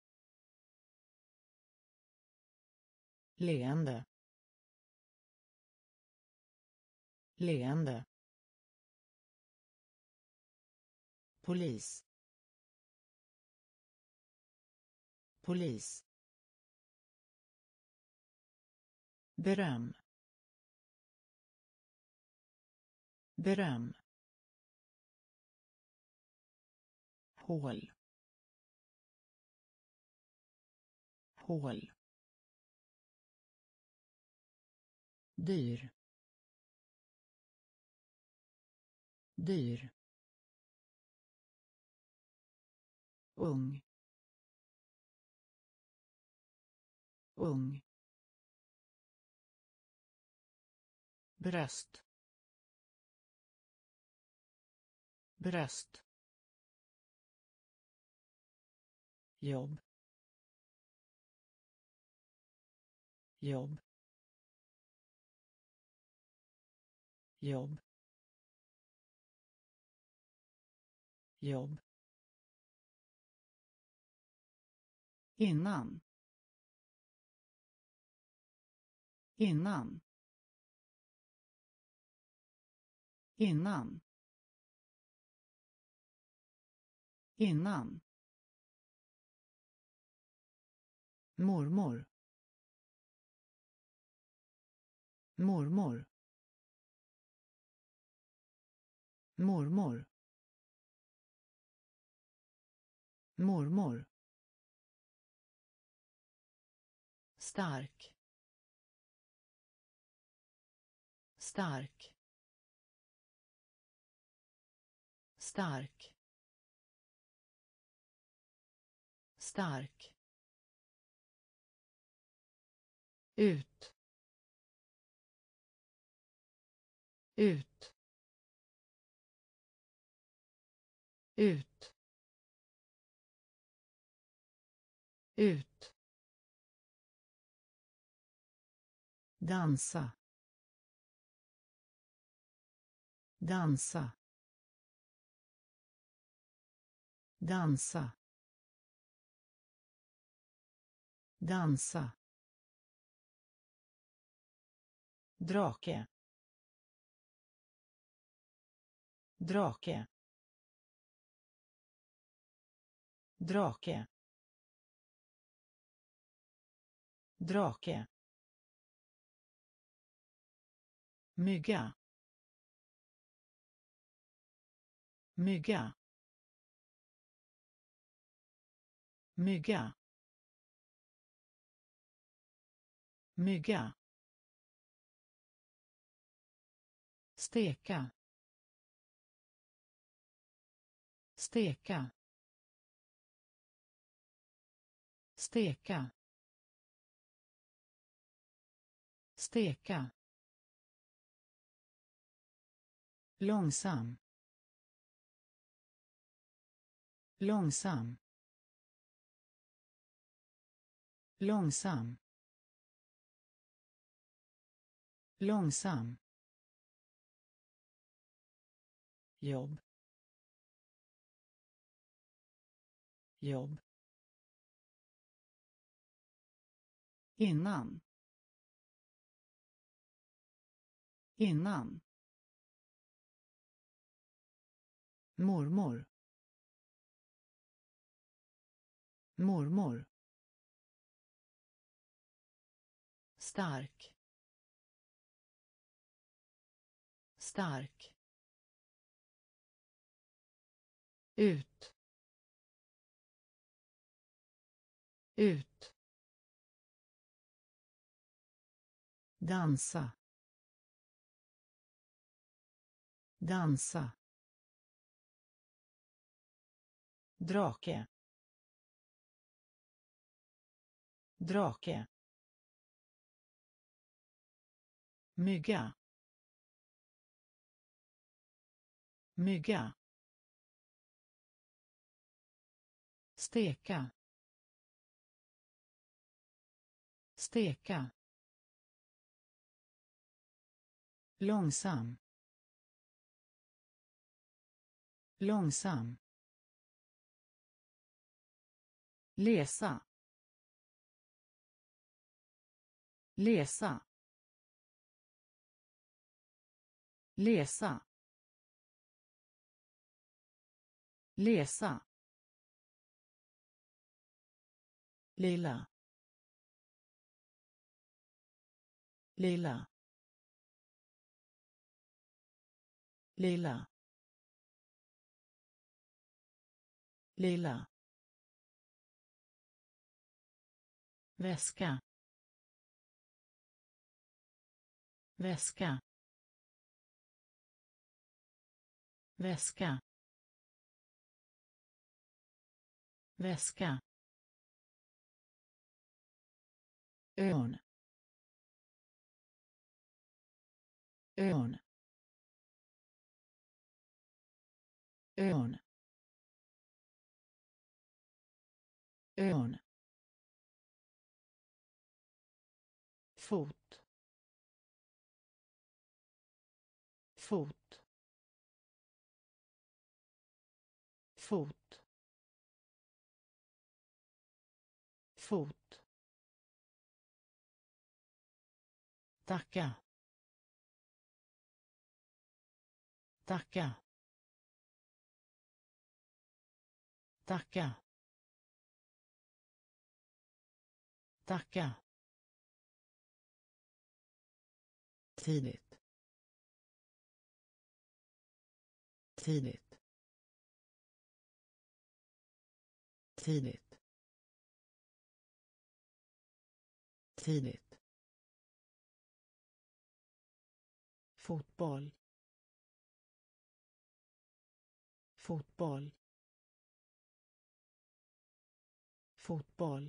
Leende. Leende. Polis. Polis. Beröm. Beröm. Hål. Hål. Dyr. Dyr. Ung. Ung. Bröst. Bröst. Jobb. jobb, jobb, jobb, innan, innan, innan, innan, mormor, mormor, mormor, mormor, stark, stark, stark, stark, ut, ut, ut, ut, dansa, dansa, dansa, dansa, drake, drake, drake, drake, mygga, mygga, mygga, mygga, steka, steka, steka, steka, långsam, långsam, långsam, långsam, jobb, jobb, innan, innan, mormor, mormor, stark, stark, ut, ut, dansa, dansa, drake, drake, mygga, mygga, steka, steka, långsam, långsam, läsa, läsa, läsa, läsa, lilla, lilla, lilla, lilla, väska, väska, väska, väska, örn, örn, örn, örn, fot, fot, fot, fot, tacka, tacka, tacka, tacka, tidigt, tidigt, tidigt, tidigt, fotboll, fotboll, fotboll,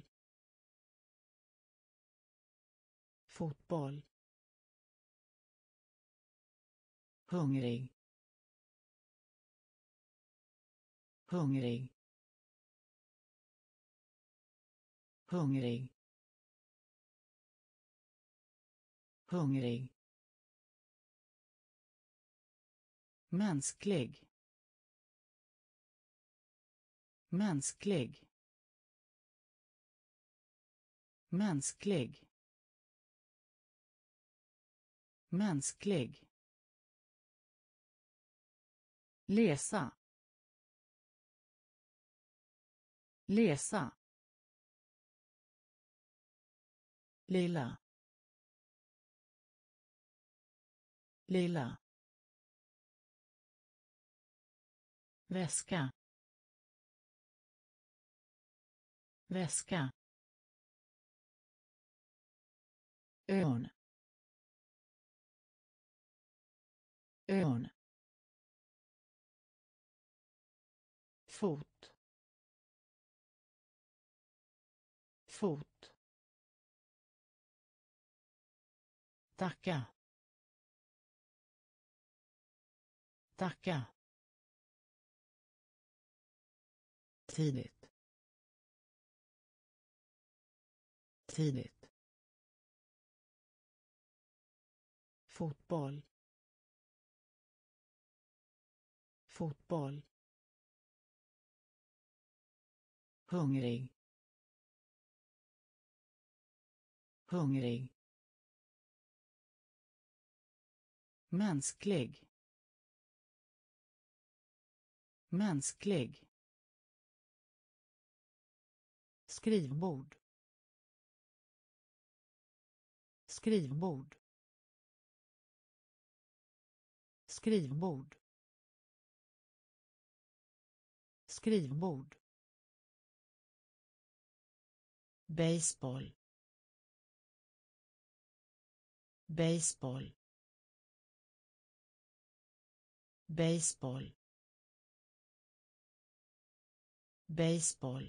fotboll, hungrig, hungrig, hungrig, hungrig, mänsklig, mänsklig, mänsklig, mänsklig, läsa, läsa, lilla, lilla, väska, väska, ön, ön, fot, fot, tacka, tacka, tidigt, tidigt, fotboll, fotboll, hungrig, hungrig, mänsklig, mänsklig, skrivbord, skrivbord, skrivbord, skrivbord, baseball, baseball, baseball, baseball,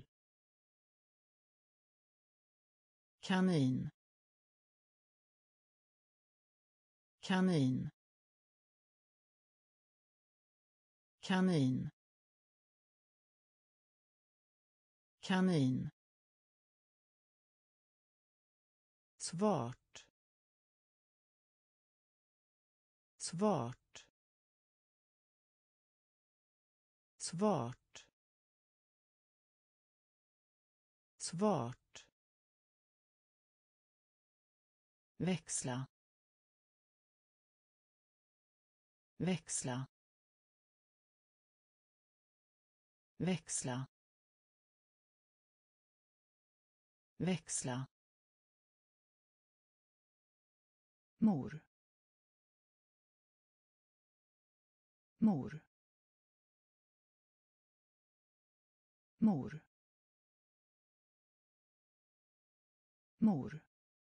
kanin, kanin, kanin, kanin, svart, svart, svart, svart, växla, växla, växla, växla, mor, mor, mor, mor,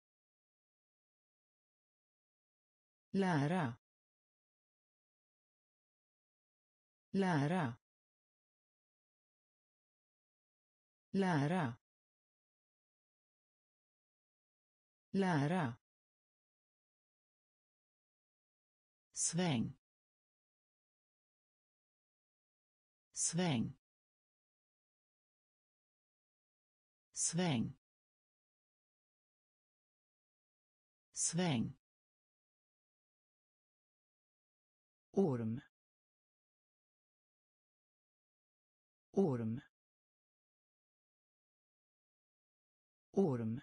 lära, lära, lära, lära, sväng, sväng, sväng, sväng, orm, orm, orm,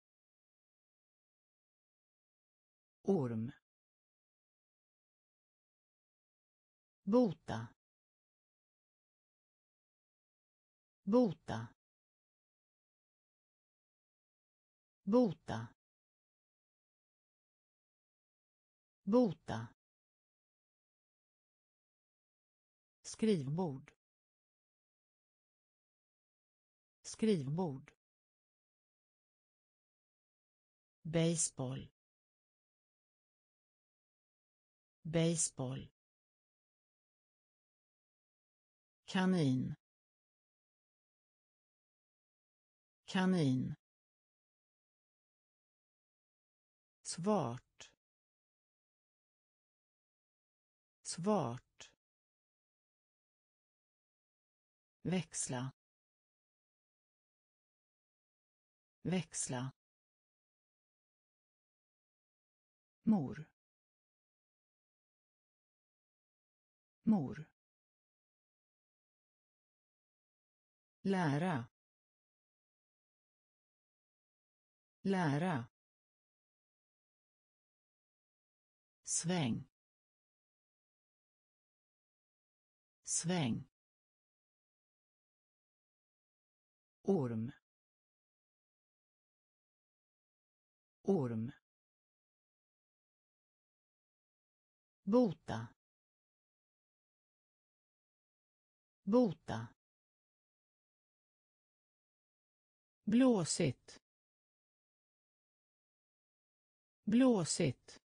orm, bota, bota, bota, bota, skrivbord, skrivbord, baseball, baseball, kanin, kanin, svart, svart, växla, växla, mor, mor, lära, lära, sväng, sväng, orm, orm, bota, bota, blåsigt, blåsigt,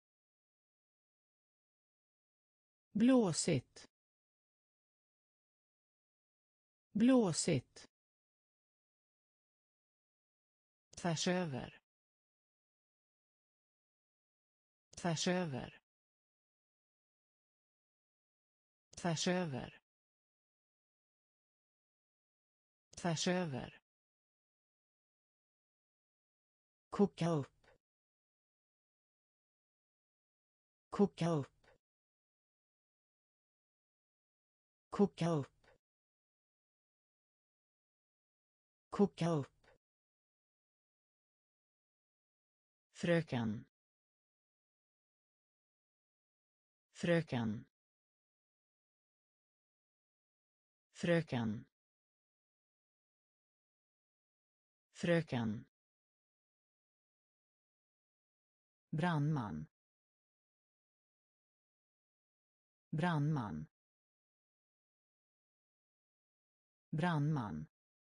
blåsigt, blåsigt, tvärs över, tvärs över, tvärs över, tvärs över, koka upp, koka upp, koka upp, koka upp, fröken, fröken, fröken, fröken, brandman, brandman, brandman,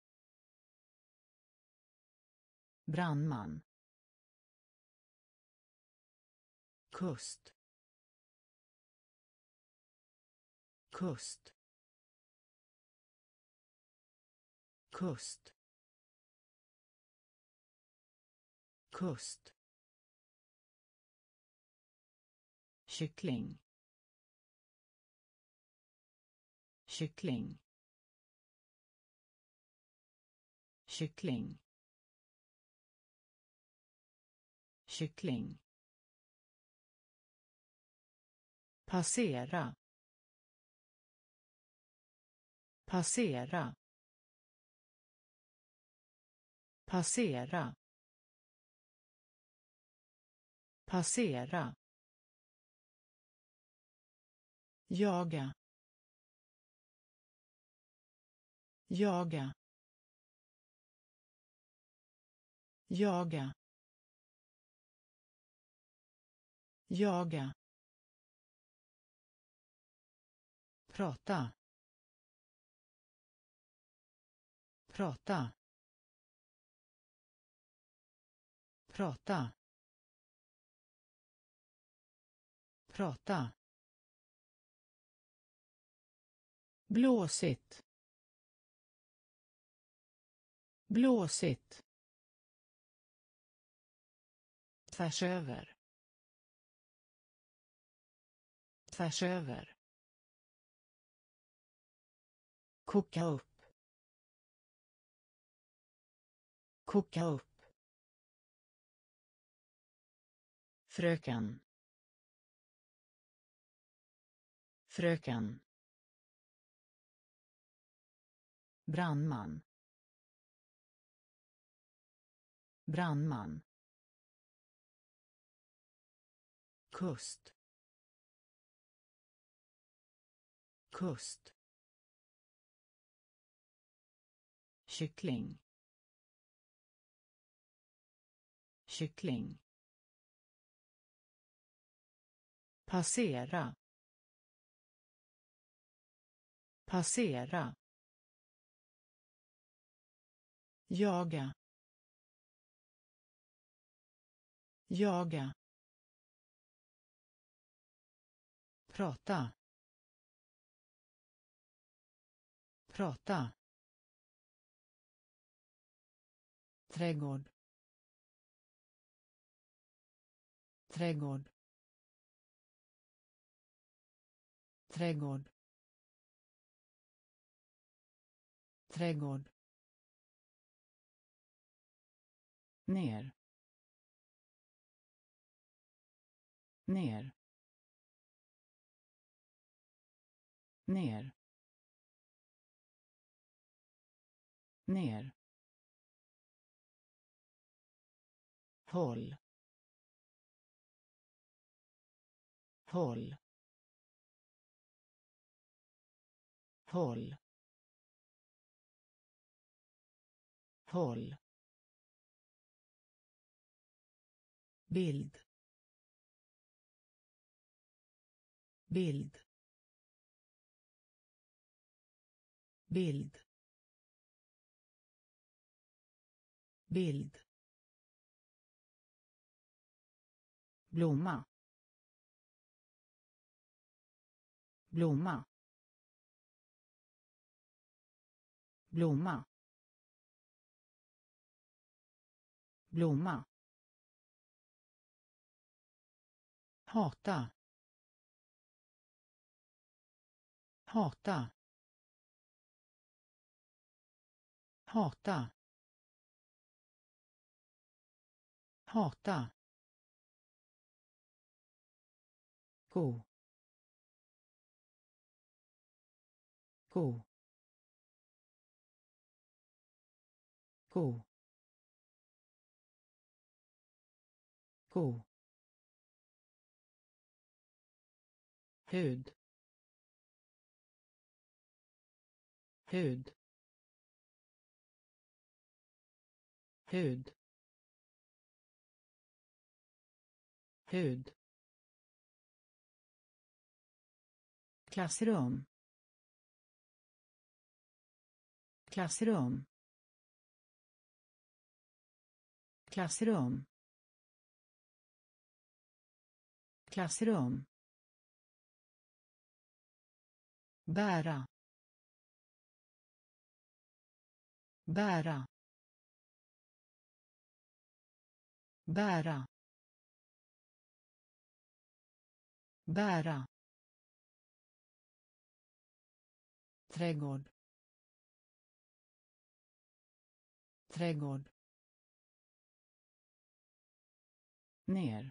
brandman, kust, kust, kust, kust, kyckling, kyckling, kyckling, kyckling, passera, passera, passera, passera, jaga, jaga, jaga, jaga, prata, prata, prata, prata, blåsigt, blåsigt, tvärs över, tvärs över, koka upp, koka upp, fröken, fröken, brandman, brandman, kust, kust, kyckling, kyckling, passera, passera, jaga, jaga, prata, prata, trädgård, trädgård, trädgård, trädgård, ner, ner, ner, ner, håll, håll, håll, håll, bild, bild, bild, bild, blomma, blomma, blomma, blomma, hata, hata, hata, hata, ko, ko, ko, ko, hud, hud, hud, hud, klassrum, klassrum, klassrum, klassrum, bära, bära, bära, bära, trädgård, trädgård, ner,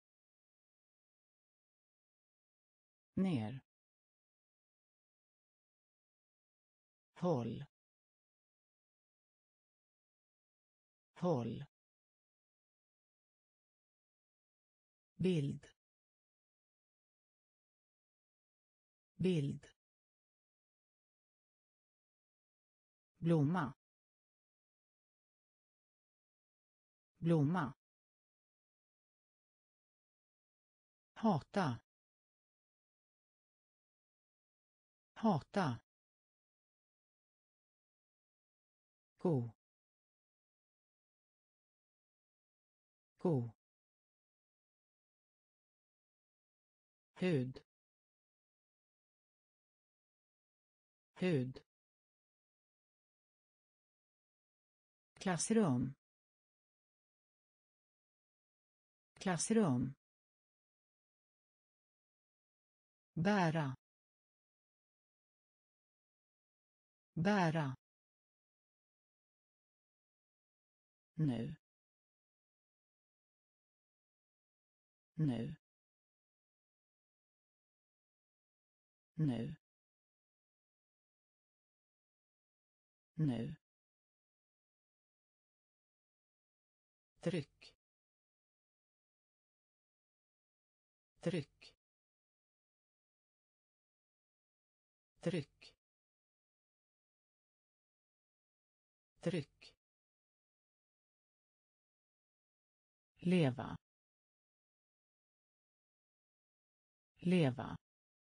ner, håll, håll, bild, bild, blomma, blomma, hata, hata, ko, ko, hud, hud, klassrum, klassrum, bära, bära, nu, nu, nu, nu, tryck, tryck, tryck, tryck, leva, leva,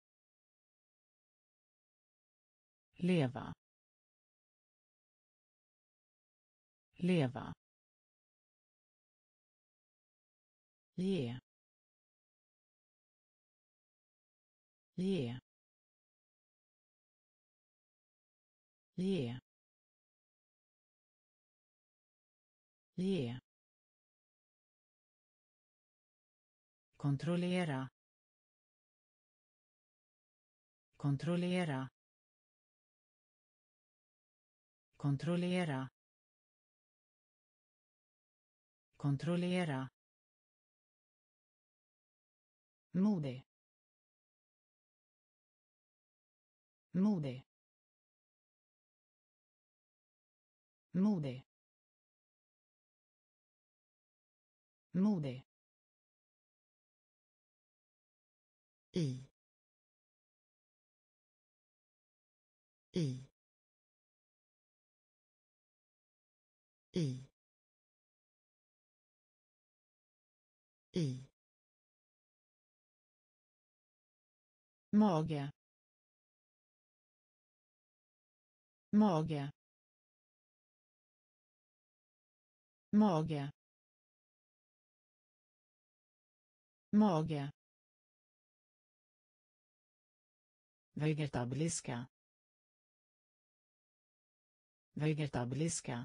leva, leva, ge, ge, ge, ge, kontrollera, kontrollera, kontrollera, kontrollera, modig, modig, modig, modig, i, i, i, i, mage, mage, mage, mage, vegetabiliska, vegetabiliska,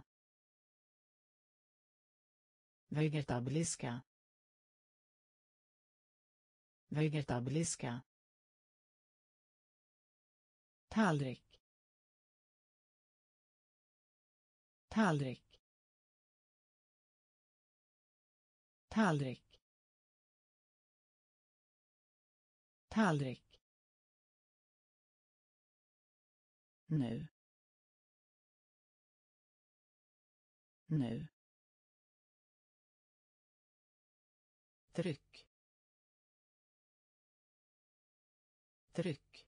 vegetabiliska, vegetabiliska, tallrik, tallrik, tallrik, tallrik, nu, nu, tryck, tryck,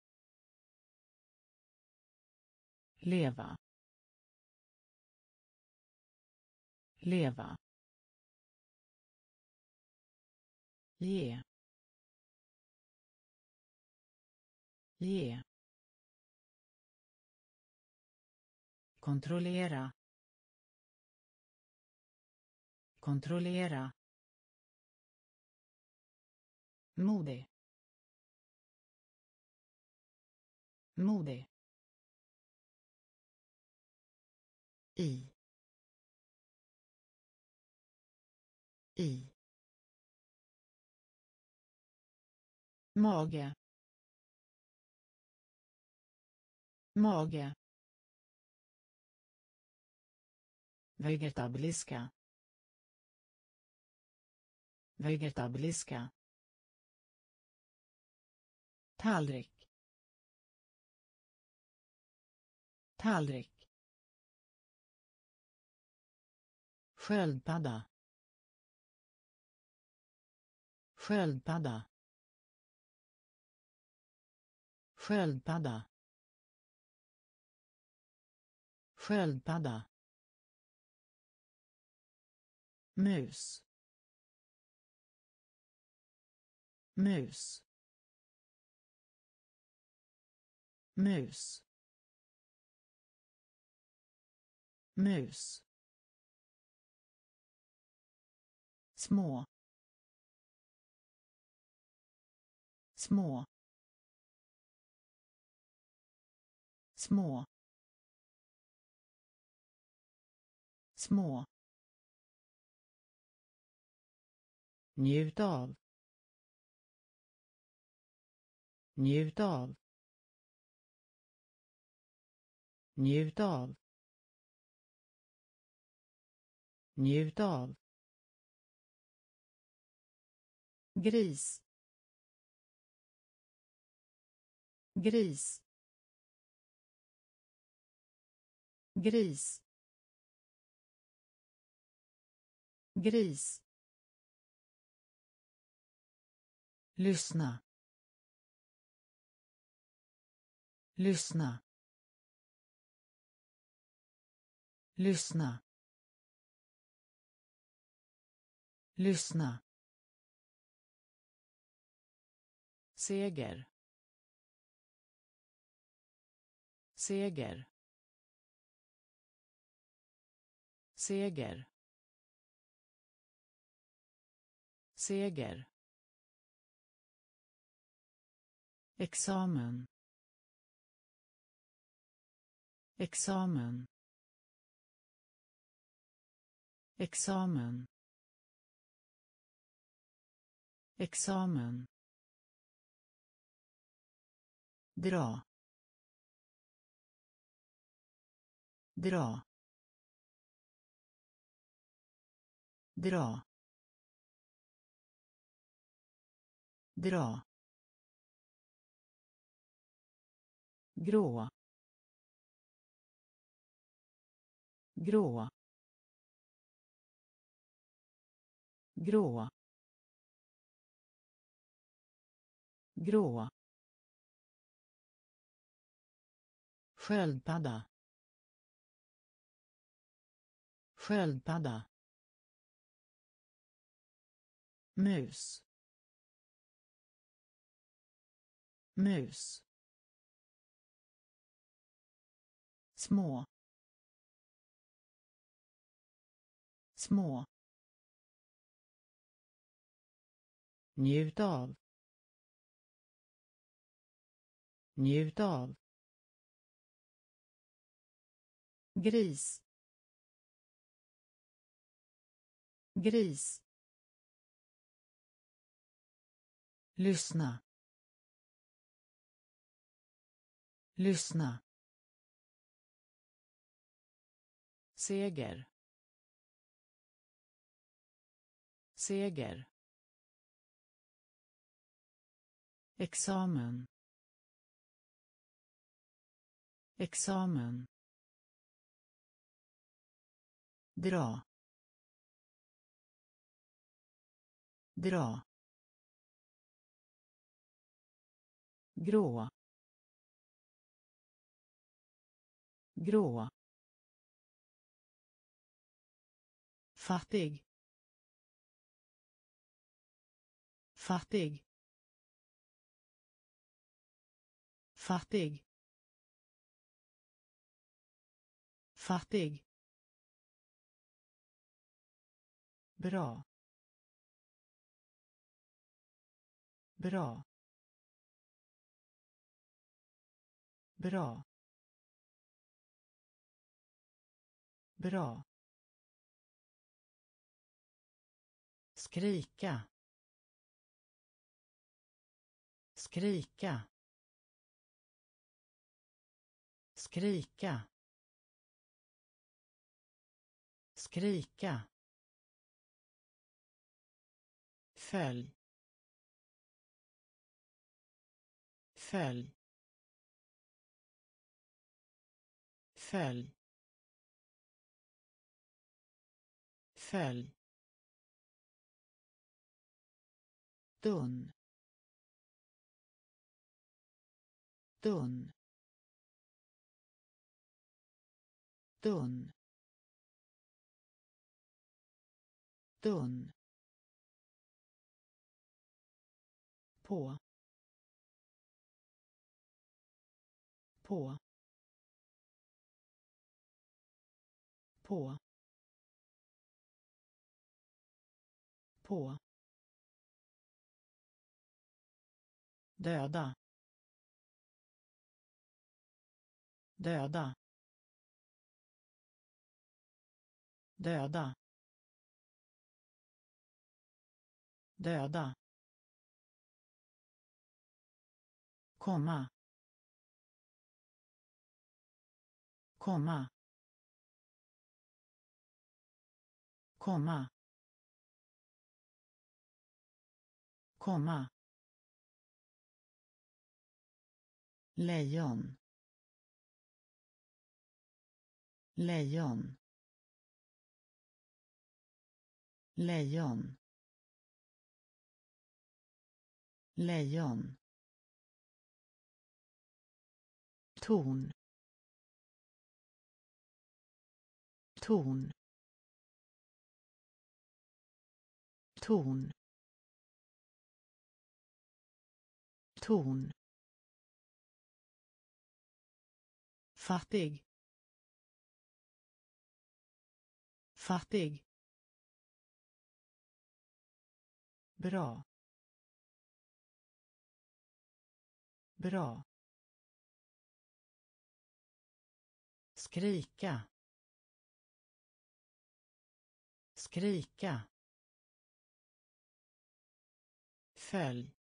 leva, leva, ge, ge, kontrollera, kontrollera, modig, modig, i, i, mage, mage, vegetabiliska, vegetabiliska, tallrik, tallrik, sköldpadda, sköldpadda, sköldpadda, sköldpadda, mus, mus, mus, mus, små, små, små, små, njut av, njut av, njut av, njut av, gris, gris, gris, gris, lyssna, lyssna, lyssna, lyssna, seger, seger, seger, seger, examen, examen, examen, examen, dra, dra, dra, dra, grå, grå, grå, grå, sköldpadda, sköldpadda, mus, mus, små, små, njut av, njut av, gris, gris, lyssna, lyssna, seger, seger, examen, examen, dra, dra, grå, grå, fattig, fattig, fattig, fattig, bra, bra, bra, bra, skrika, skrika, skrika, skrika, följ, följ, följ, följ, tunn, tunn, tunn, tunn, på, på, på, på, döda, döda, döda, döda, komma, komma, komma, komma, lejon, lejon, lejon, lejon, ton, ton, ton, ton, fattig, fattig, bra, bra, skrika, skrika, följ,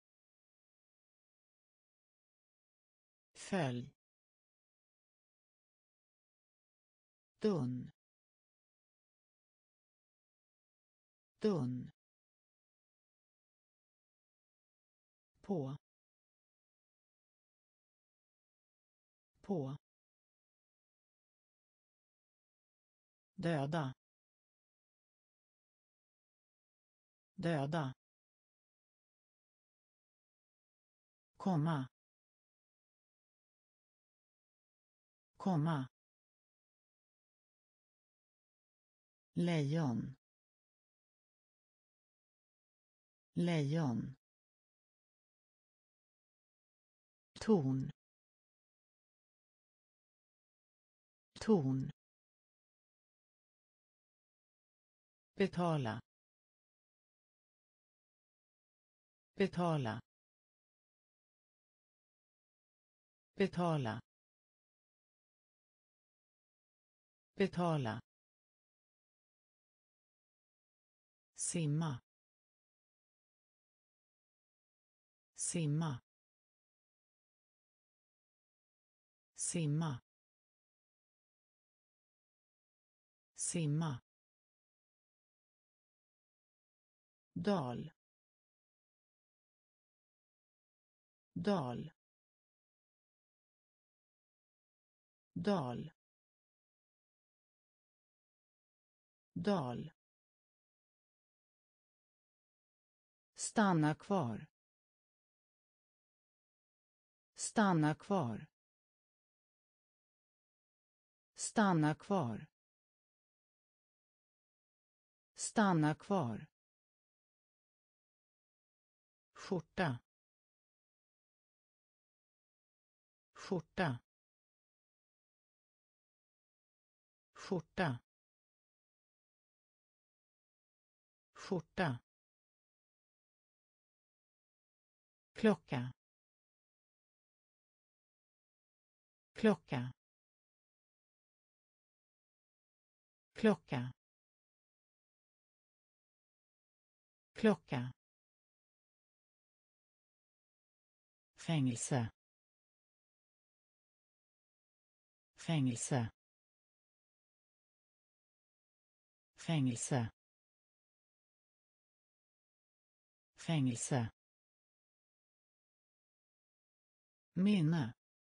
följ, dun, dun, på, på, döda, döda, komma, komma, lejon, lejon, ton, ton, betala, betala, betala, betala, simma, simma, simma, simma, dal, dal, dal, dal, stanna kvar, stanna kvar, stanna kvar, stanna kvar, skjorta, skjorta, skjorta, skjorta, klocka, klocka, klocka, klocka, fängelse, fängelse, fängelse, fängelse, minne,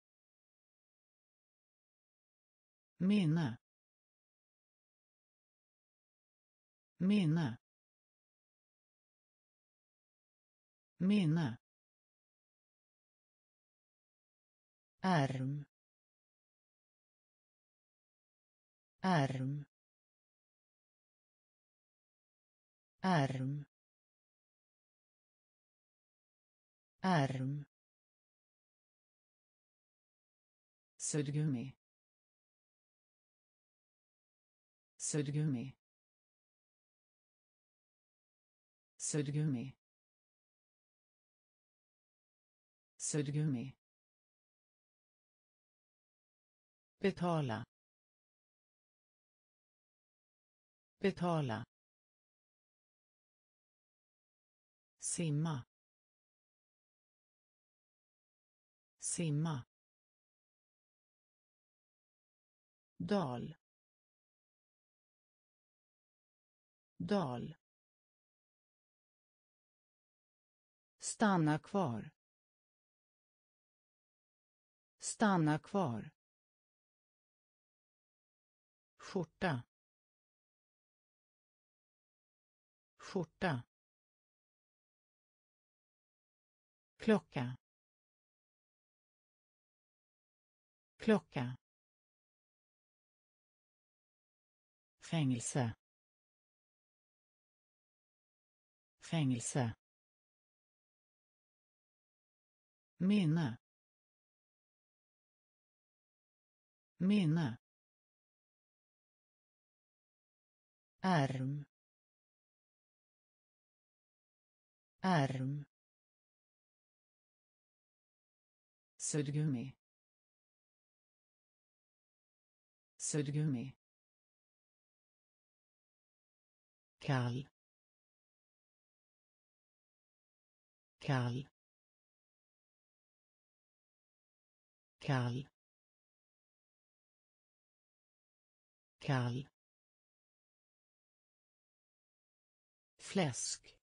minne, minne, minne, ärm, ärm, ärm, ärm, suddgummi, suddgummi, suddgummi, suddgummi, betala, betala, simma, simma, dal, dal, Stanna kvar. Stanna kvar. Skjorta. Skjorta. Klocka. Klocka. Fängelse. Fängelse. Minne. Minne. Ärm. Ärm. Suddgummi. Suddgummi. Kall. Kall. Kall. Kall. Fläsk.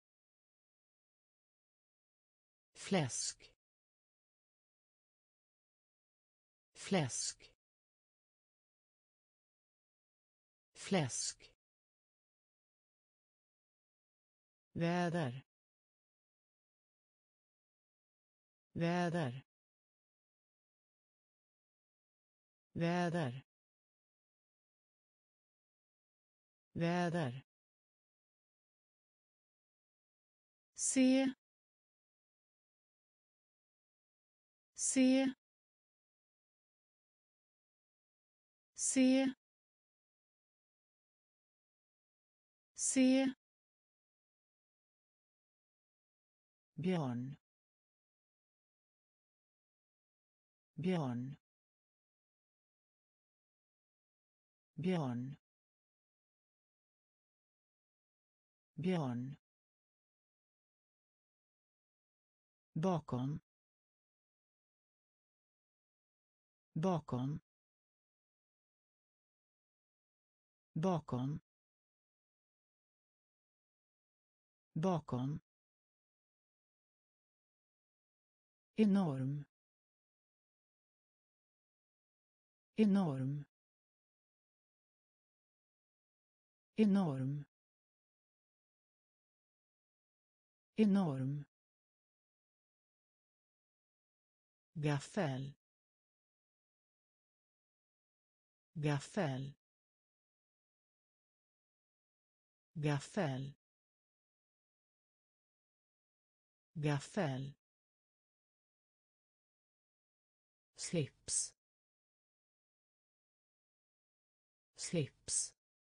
Fläsk. Fläsk. Fläsk. Väder. Väder. Väder. Väder. Se. Se. Se. Se. Björn. Björn. Björn. Björn. Bakom. Bakom. Bakom. Bakom. Enorm. Enorm. Enorm. Enorm. Gaffel. Gaffel. Gaffel. Gaffel. Slips. Slips.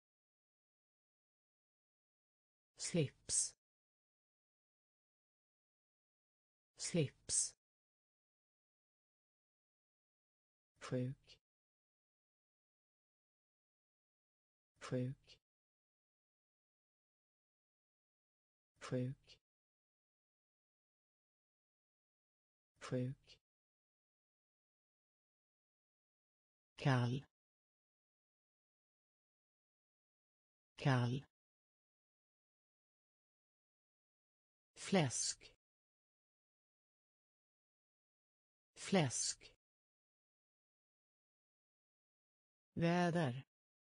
Slips. Slips. Sjuk. Sjuk. Sjuk. Sjuk. Kall. Kall. Fläsk. Fläsk. Väder.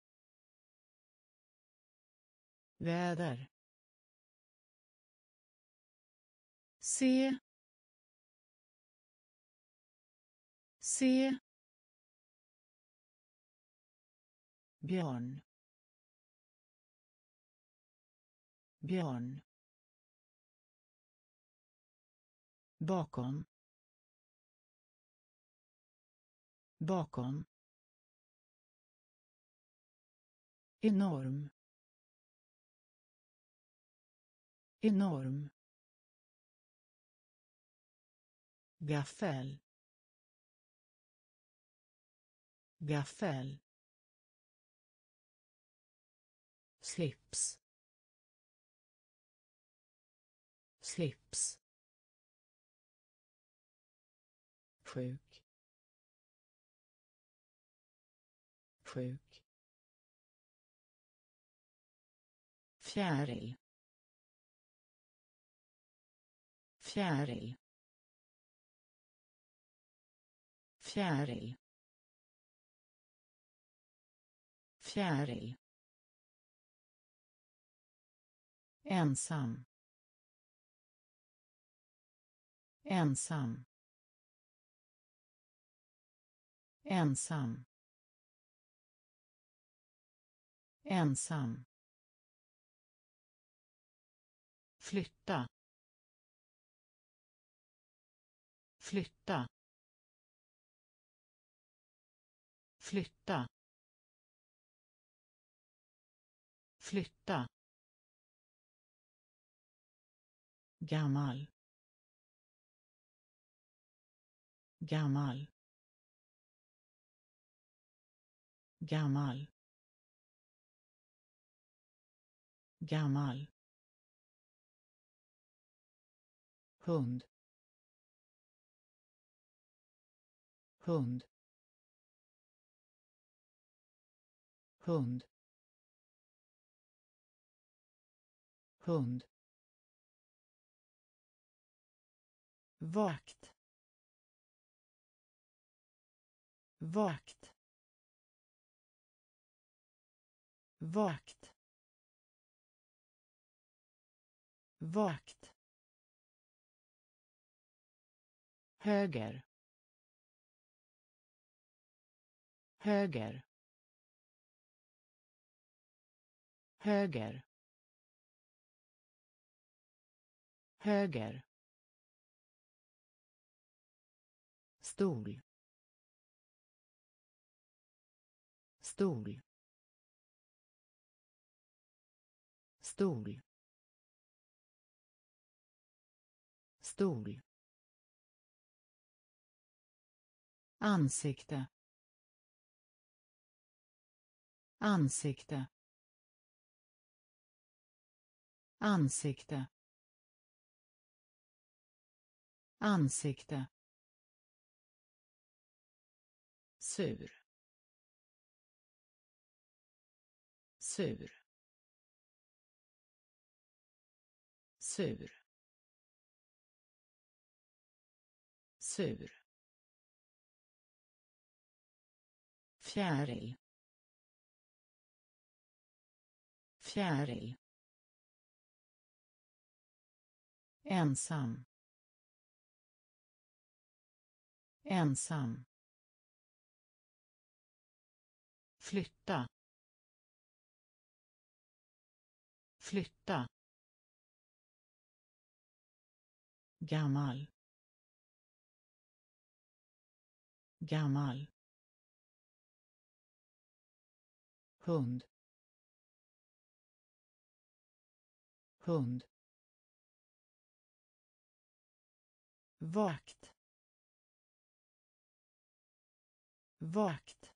Väder. Se. Se. Björn. Björn. Bakom. Bakom. Enorm. Enorm. Gaffel. Gaffel. Slips. Slips. Sjuk. Sjuk. Fjäril. fjäril, fjäril, fjäril, ensam, ensam, ensam, ensam, flytta, flytta, flytta, flytta, gammal, gammal, gammal, gammal, hund, hund, hund, hund, vakt, vakt, vakt, vakt, höger, höger, höger, höger, stol, stol, stol, stol, ansikte, ansikte, ansikte, ansikte, sur, sur, sur, sur, fjäril, fjäril, ensam, ensam, flytta, flytta, gammal, gammal, hund, hund, vakt, vakt,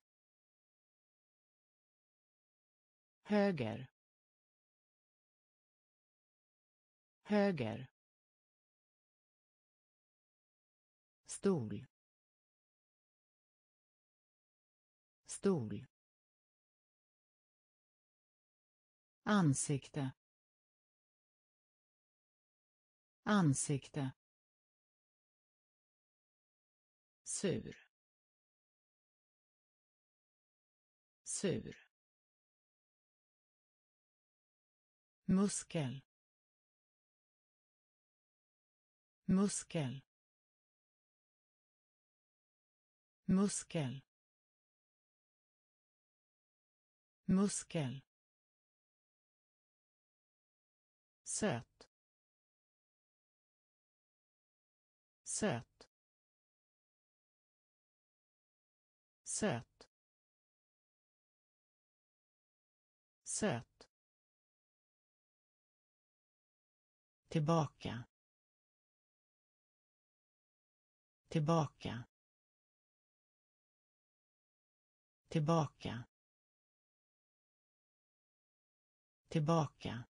höger, höger, stol, stol, ansikte, ansikte, sur, sur, muskel, muskel, muskel, muskel, söt, söt, söt, söt, tillbaka, tillbaka, tillbaka, tillbaka,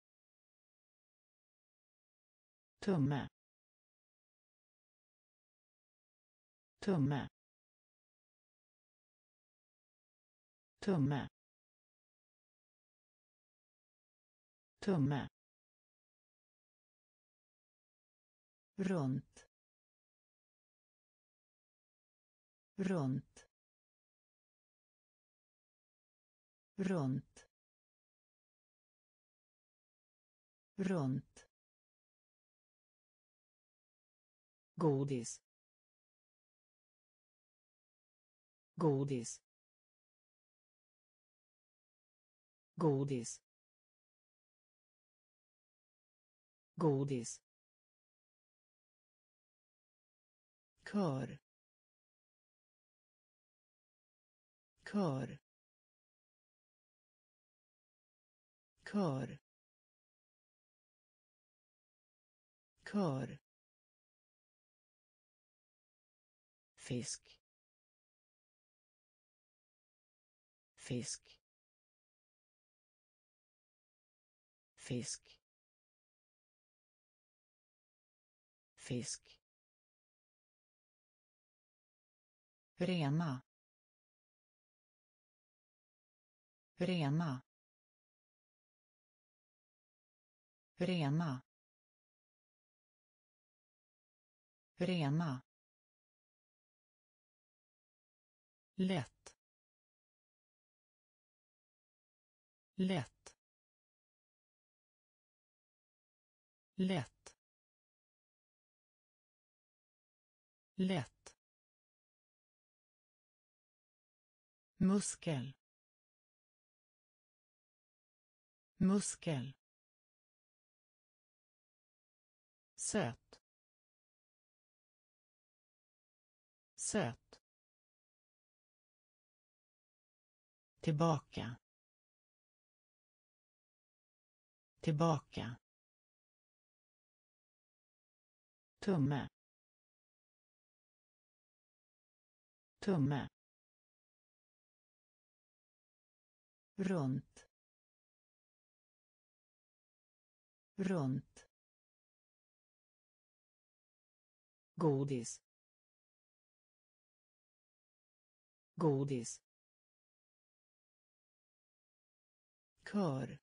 tumme, tumme, tumme, tumme, runt runt runt runt godis godis godis godis kör kör kör kör fisk fisk fisk fisk rena rena rena rena lätt lätt lätt lätt muskel muskel söt söt tillbaka tillbaka tumme tumme runt runt godis godis kör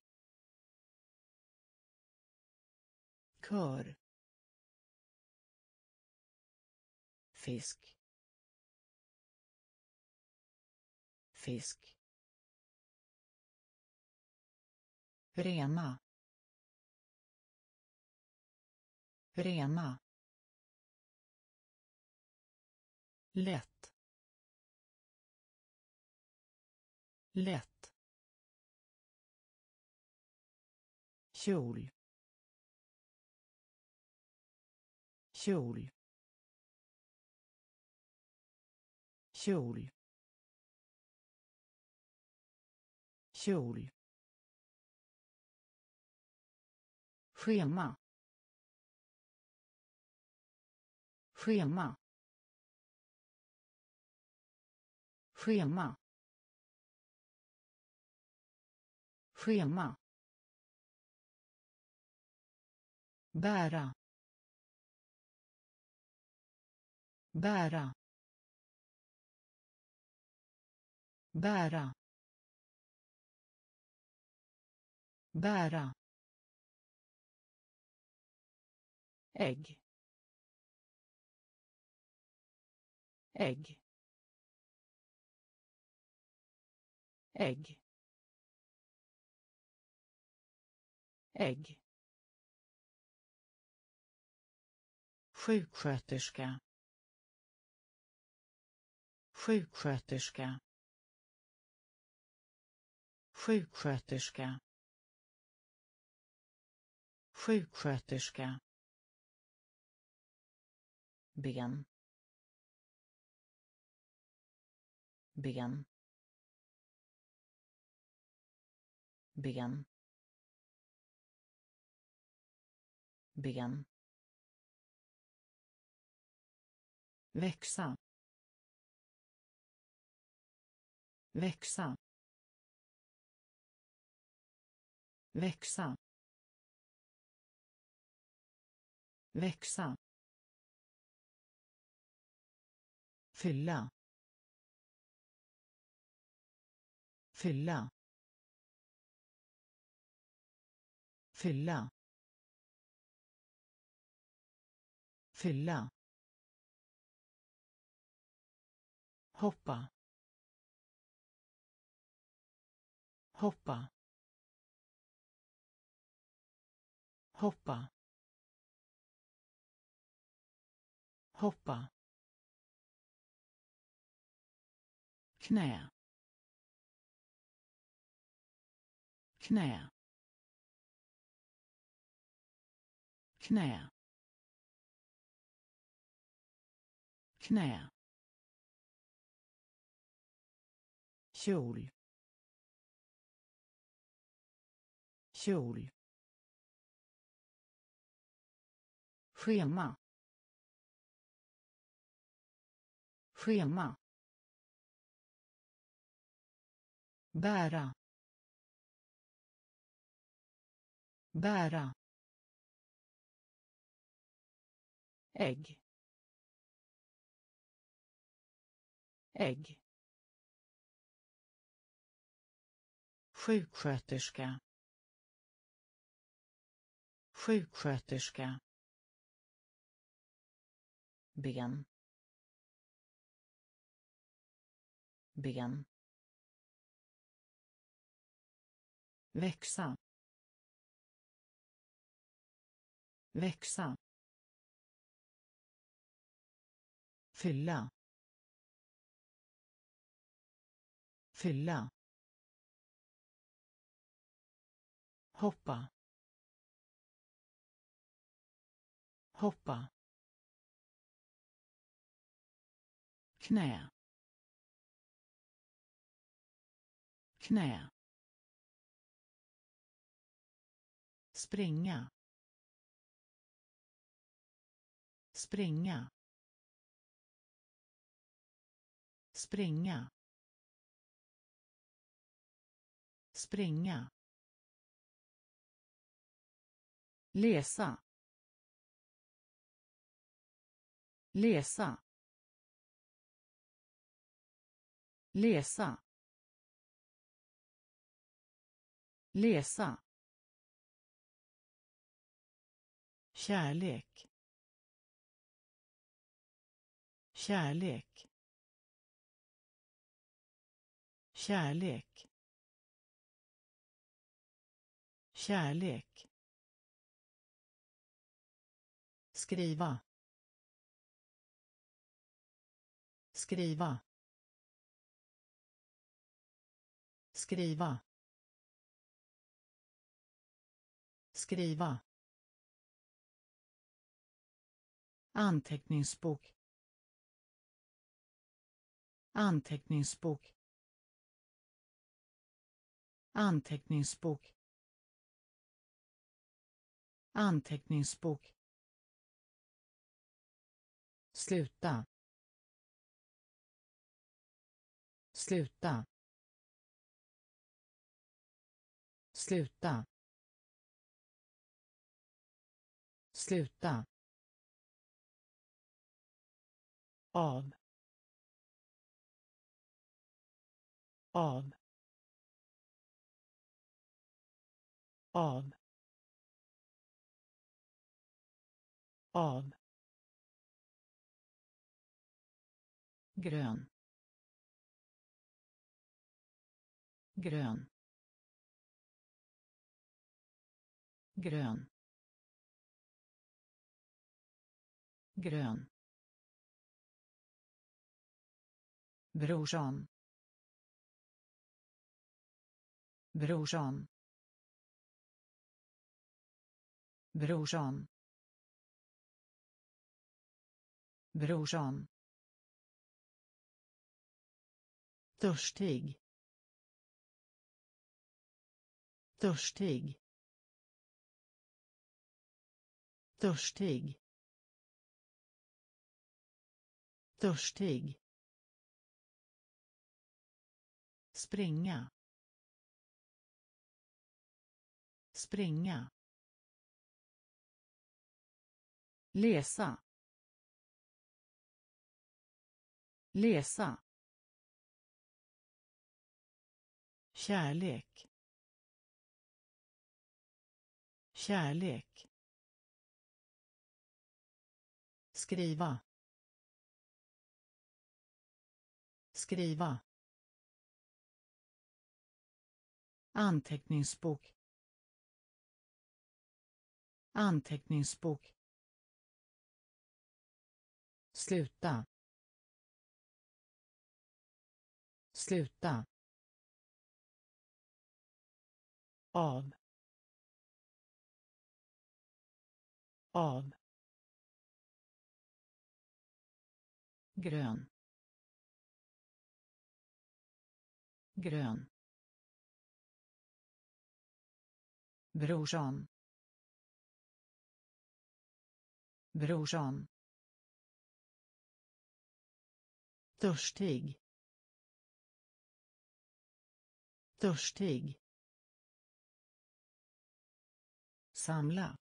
kör fisk fisk rena rena lätt lätt kjol kjol kjol kjol schema schema schema schema bära bära bära bära ägg ägg ägg ägg sjuksköterska sjuksköterska sjuksköterska sjuksköterska ben ben ben ben växa växa växa växa fylla fylla fylla fylla, hoppa, hoppa, hoppa, hoppa, knä, knä, knä, knä, kjol, kjol, schema, schema, bära, bära, ägg, ägg, sjuksköterska, sjuksköterska, ben, ben, växa, växa, fylla, fylla, hoppa, hoppa, knä, knä, springa, springa, springa, springa, läsa, läsa, läsa, läsa, kärlek, kärlek, kärlek, kärlek, skriva, skriva, skriva, skriva, anteckningsbok, anteckningsbok, anteckningsbok, anteckningsbok, sluta, sluta, sluta, sluta, av, av, av, av, grön, grön, grön, grön, brorsan, brorsan, brorsan, brorsan, törstig, törstig, törstig, törstig, springa, springa, läsa, läsa, kärlek, kärlek, skriva, skriva, anteckningsbok, anteckningsbok, sluta, sluta, av, av, grön, grön, brorsan, brorsan, törstig, törstig, samla,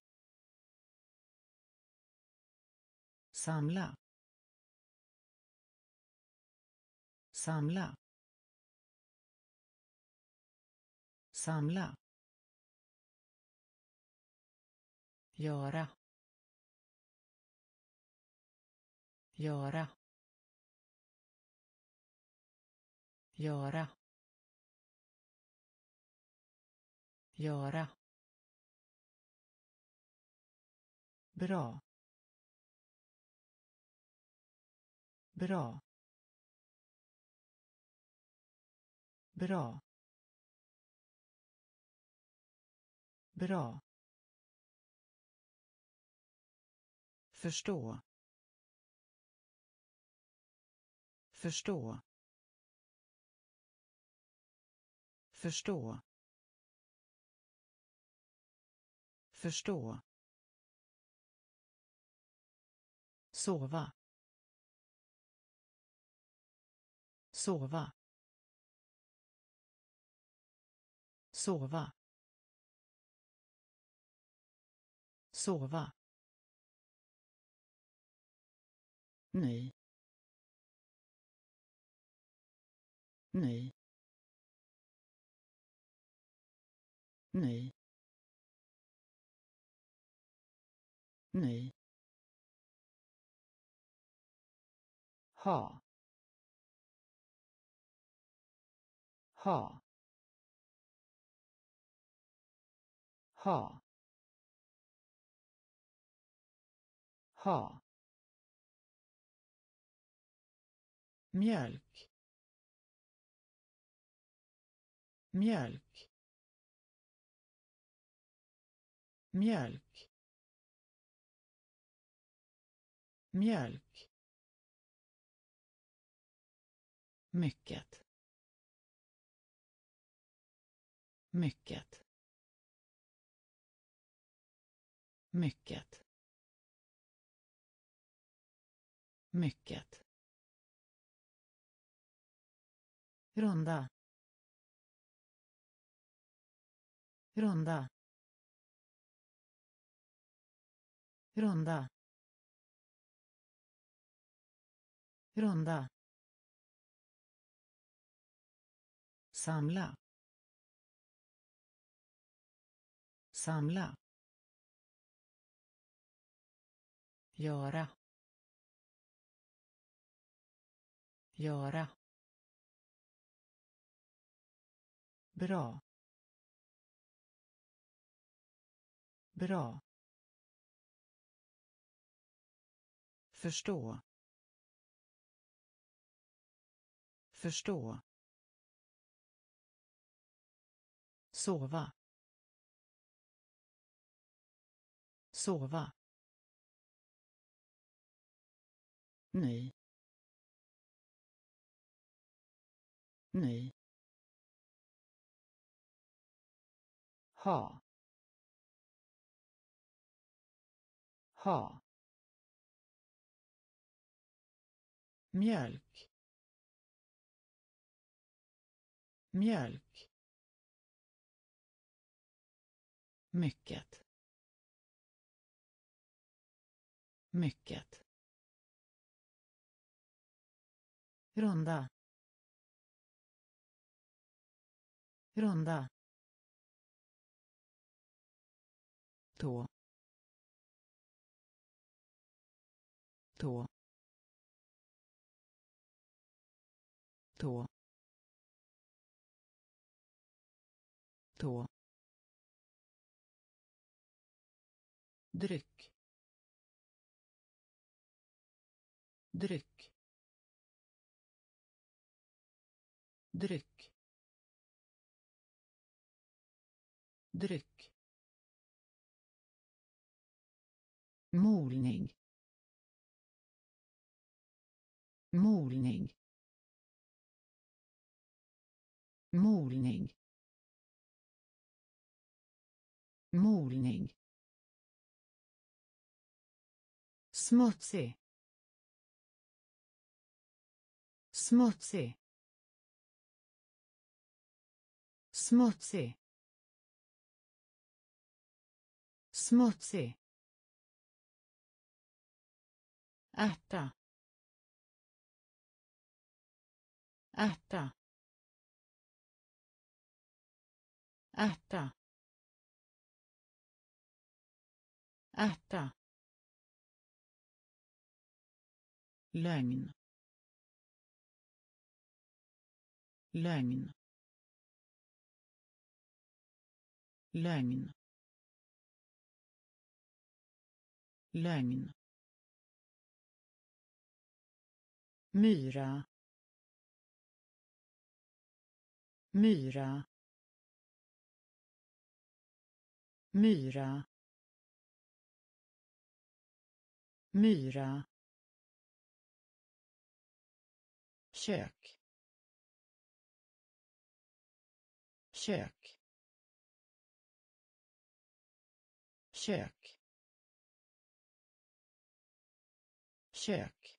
samla, samla, samla, göra, göra, göra, göra, bra, bra, bra, bra, förstå, förstå, förstå, förstå, sova, sova, sova, sova, ny, ny, ny, ny, ha, ha, ha, ha, mjölk, mjölk, mjölk, mjölk, mycket, mycket, mycket, mycket, runda, runda, runda, runda, samla, samla, göra, göra, bra, bra, förstå, förstå, sova, sova, ny, ny, ha, ha, mjölk, mjölk, mycket, mycket, runda, runda, tå, tå, tå, tå, dryck, dryck, dryck, dryck, molning, molning, molning, molning, smutsig, smutsig, smutsig, smutsig, ärta, ärta, ärta, ärta, lögn, lögn, lögn, lögn, myra, myra, myra, myra, kök, kök, kök, kök,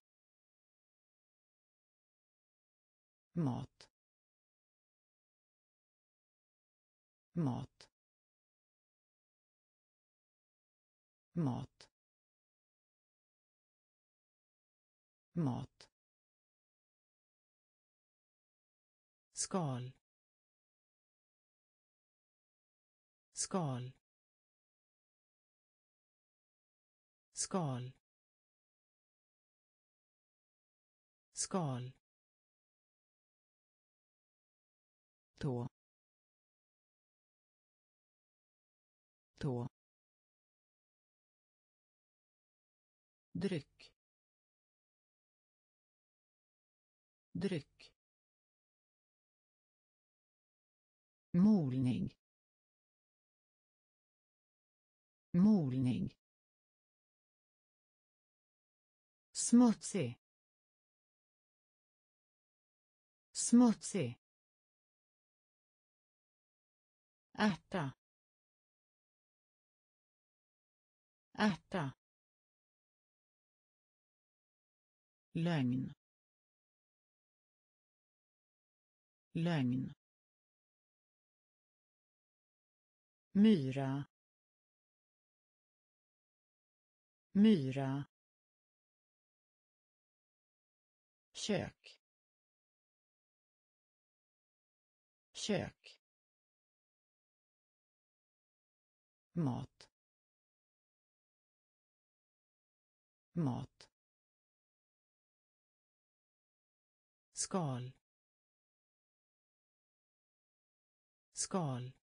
mat, mat, mat, mat, skal, skal, skal, skal, tå, tå, dryck, dryck, molning, molning, smutsig, smutsig, ärta, ärta, lögn, lögn, myra, myra, kök, kök, mat, mat, skal, skal,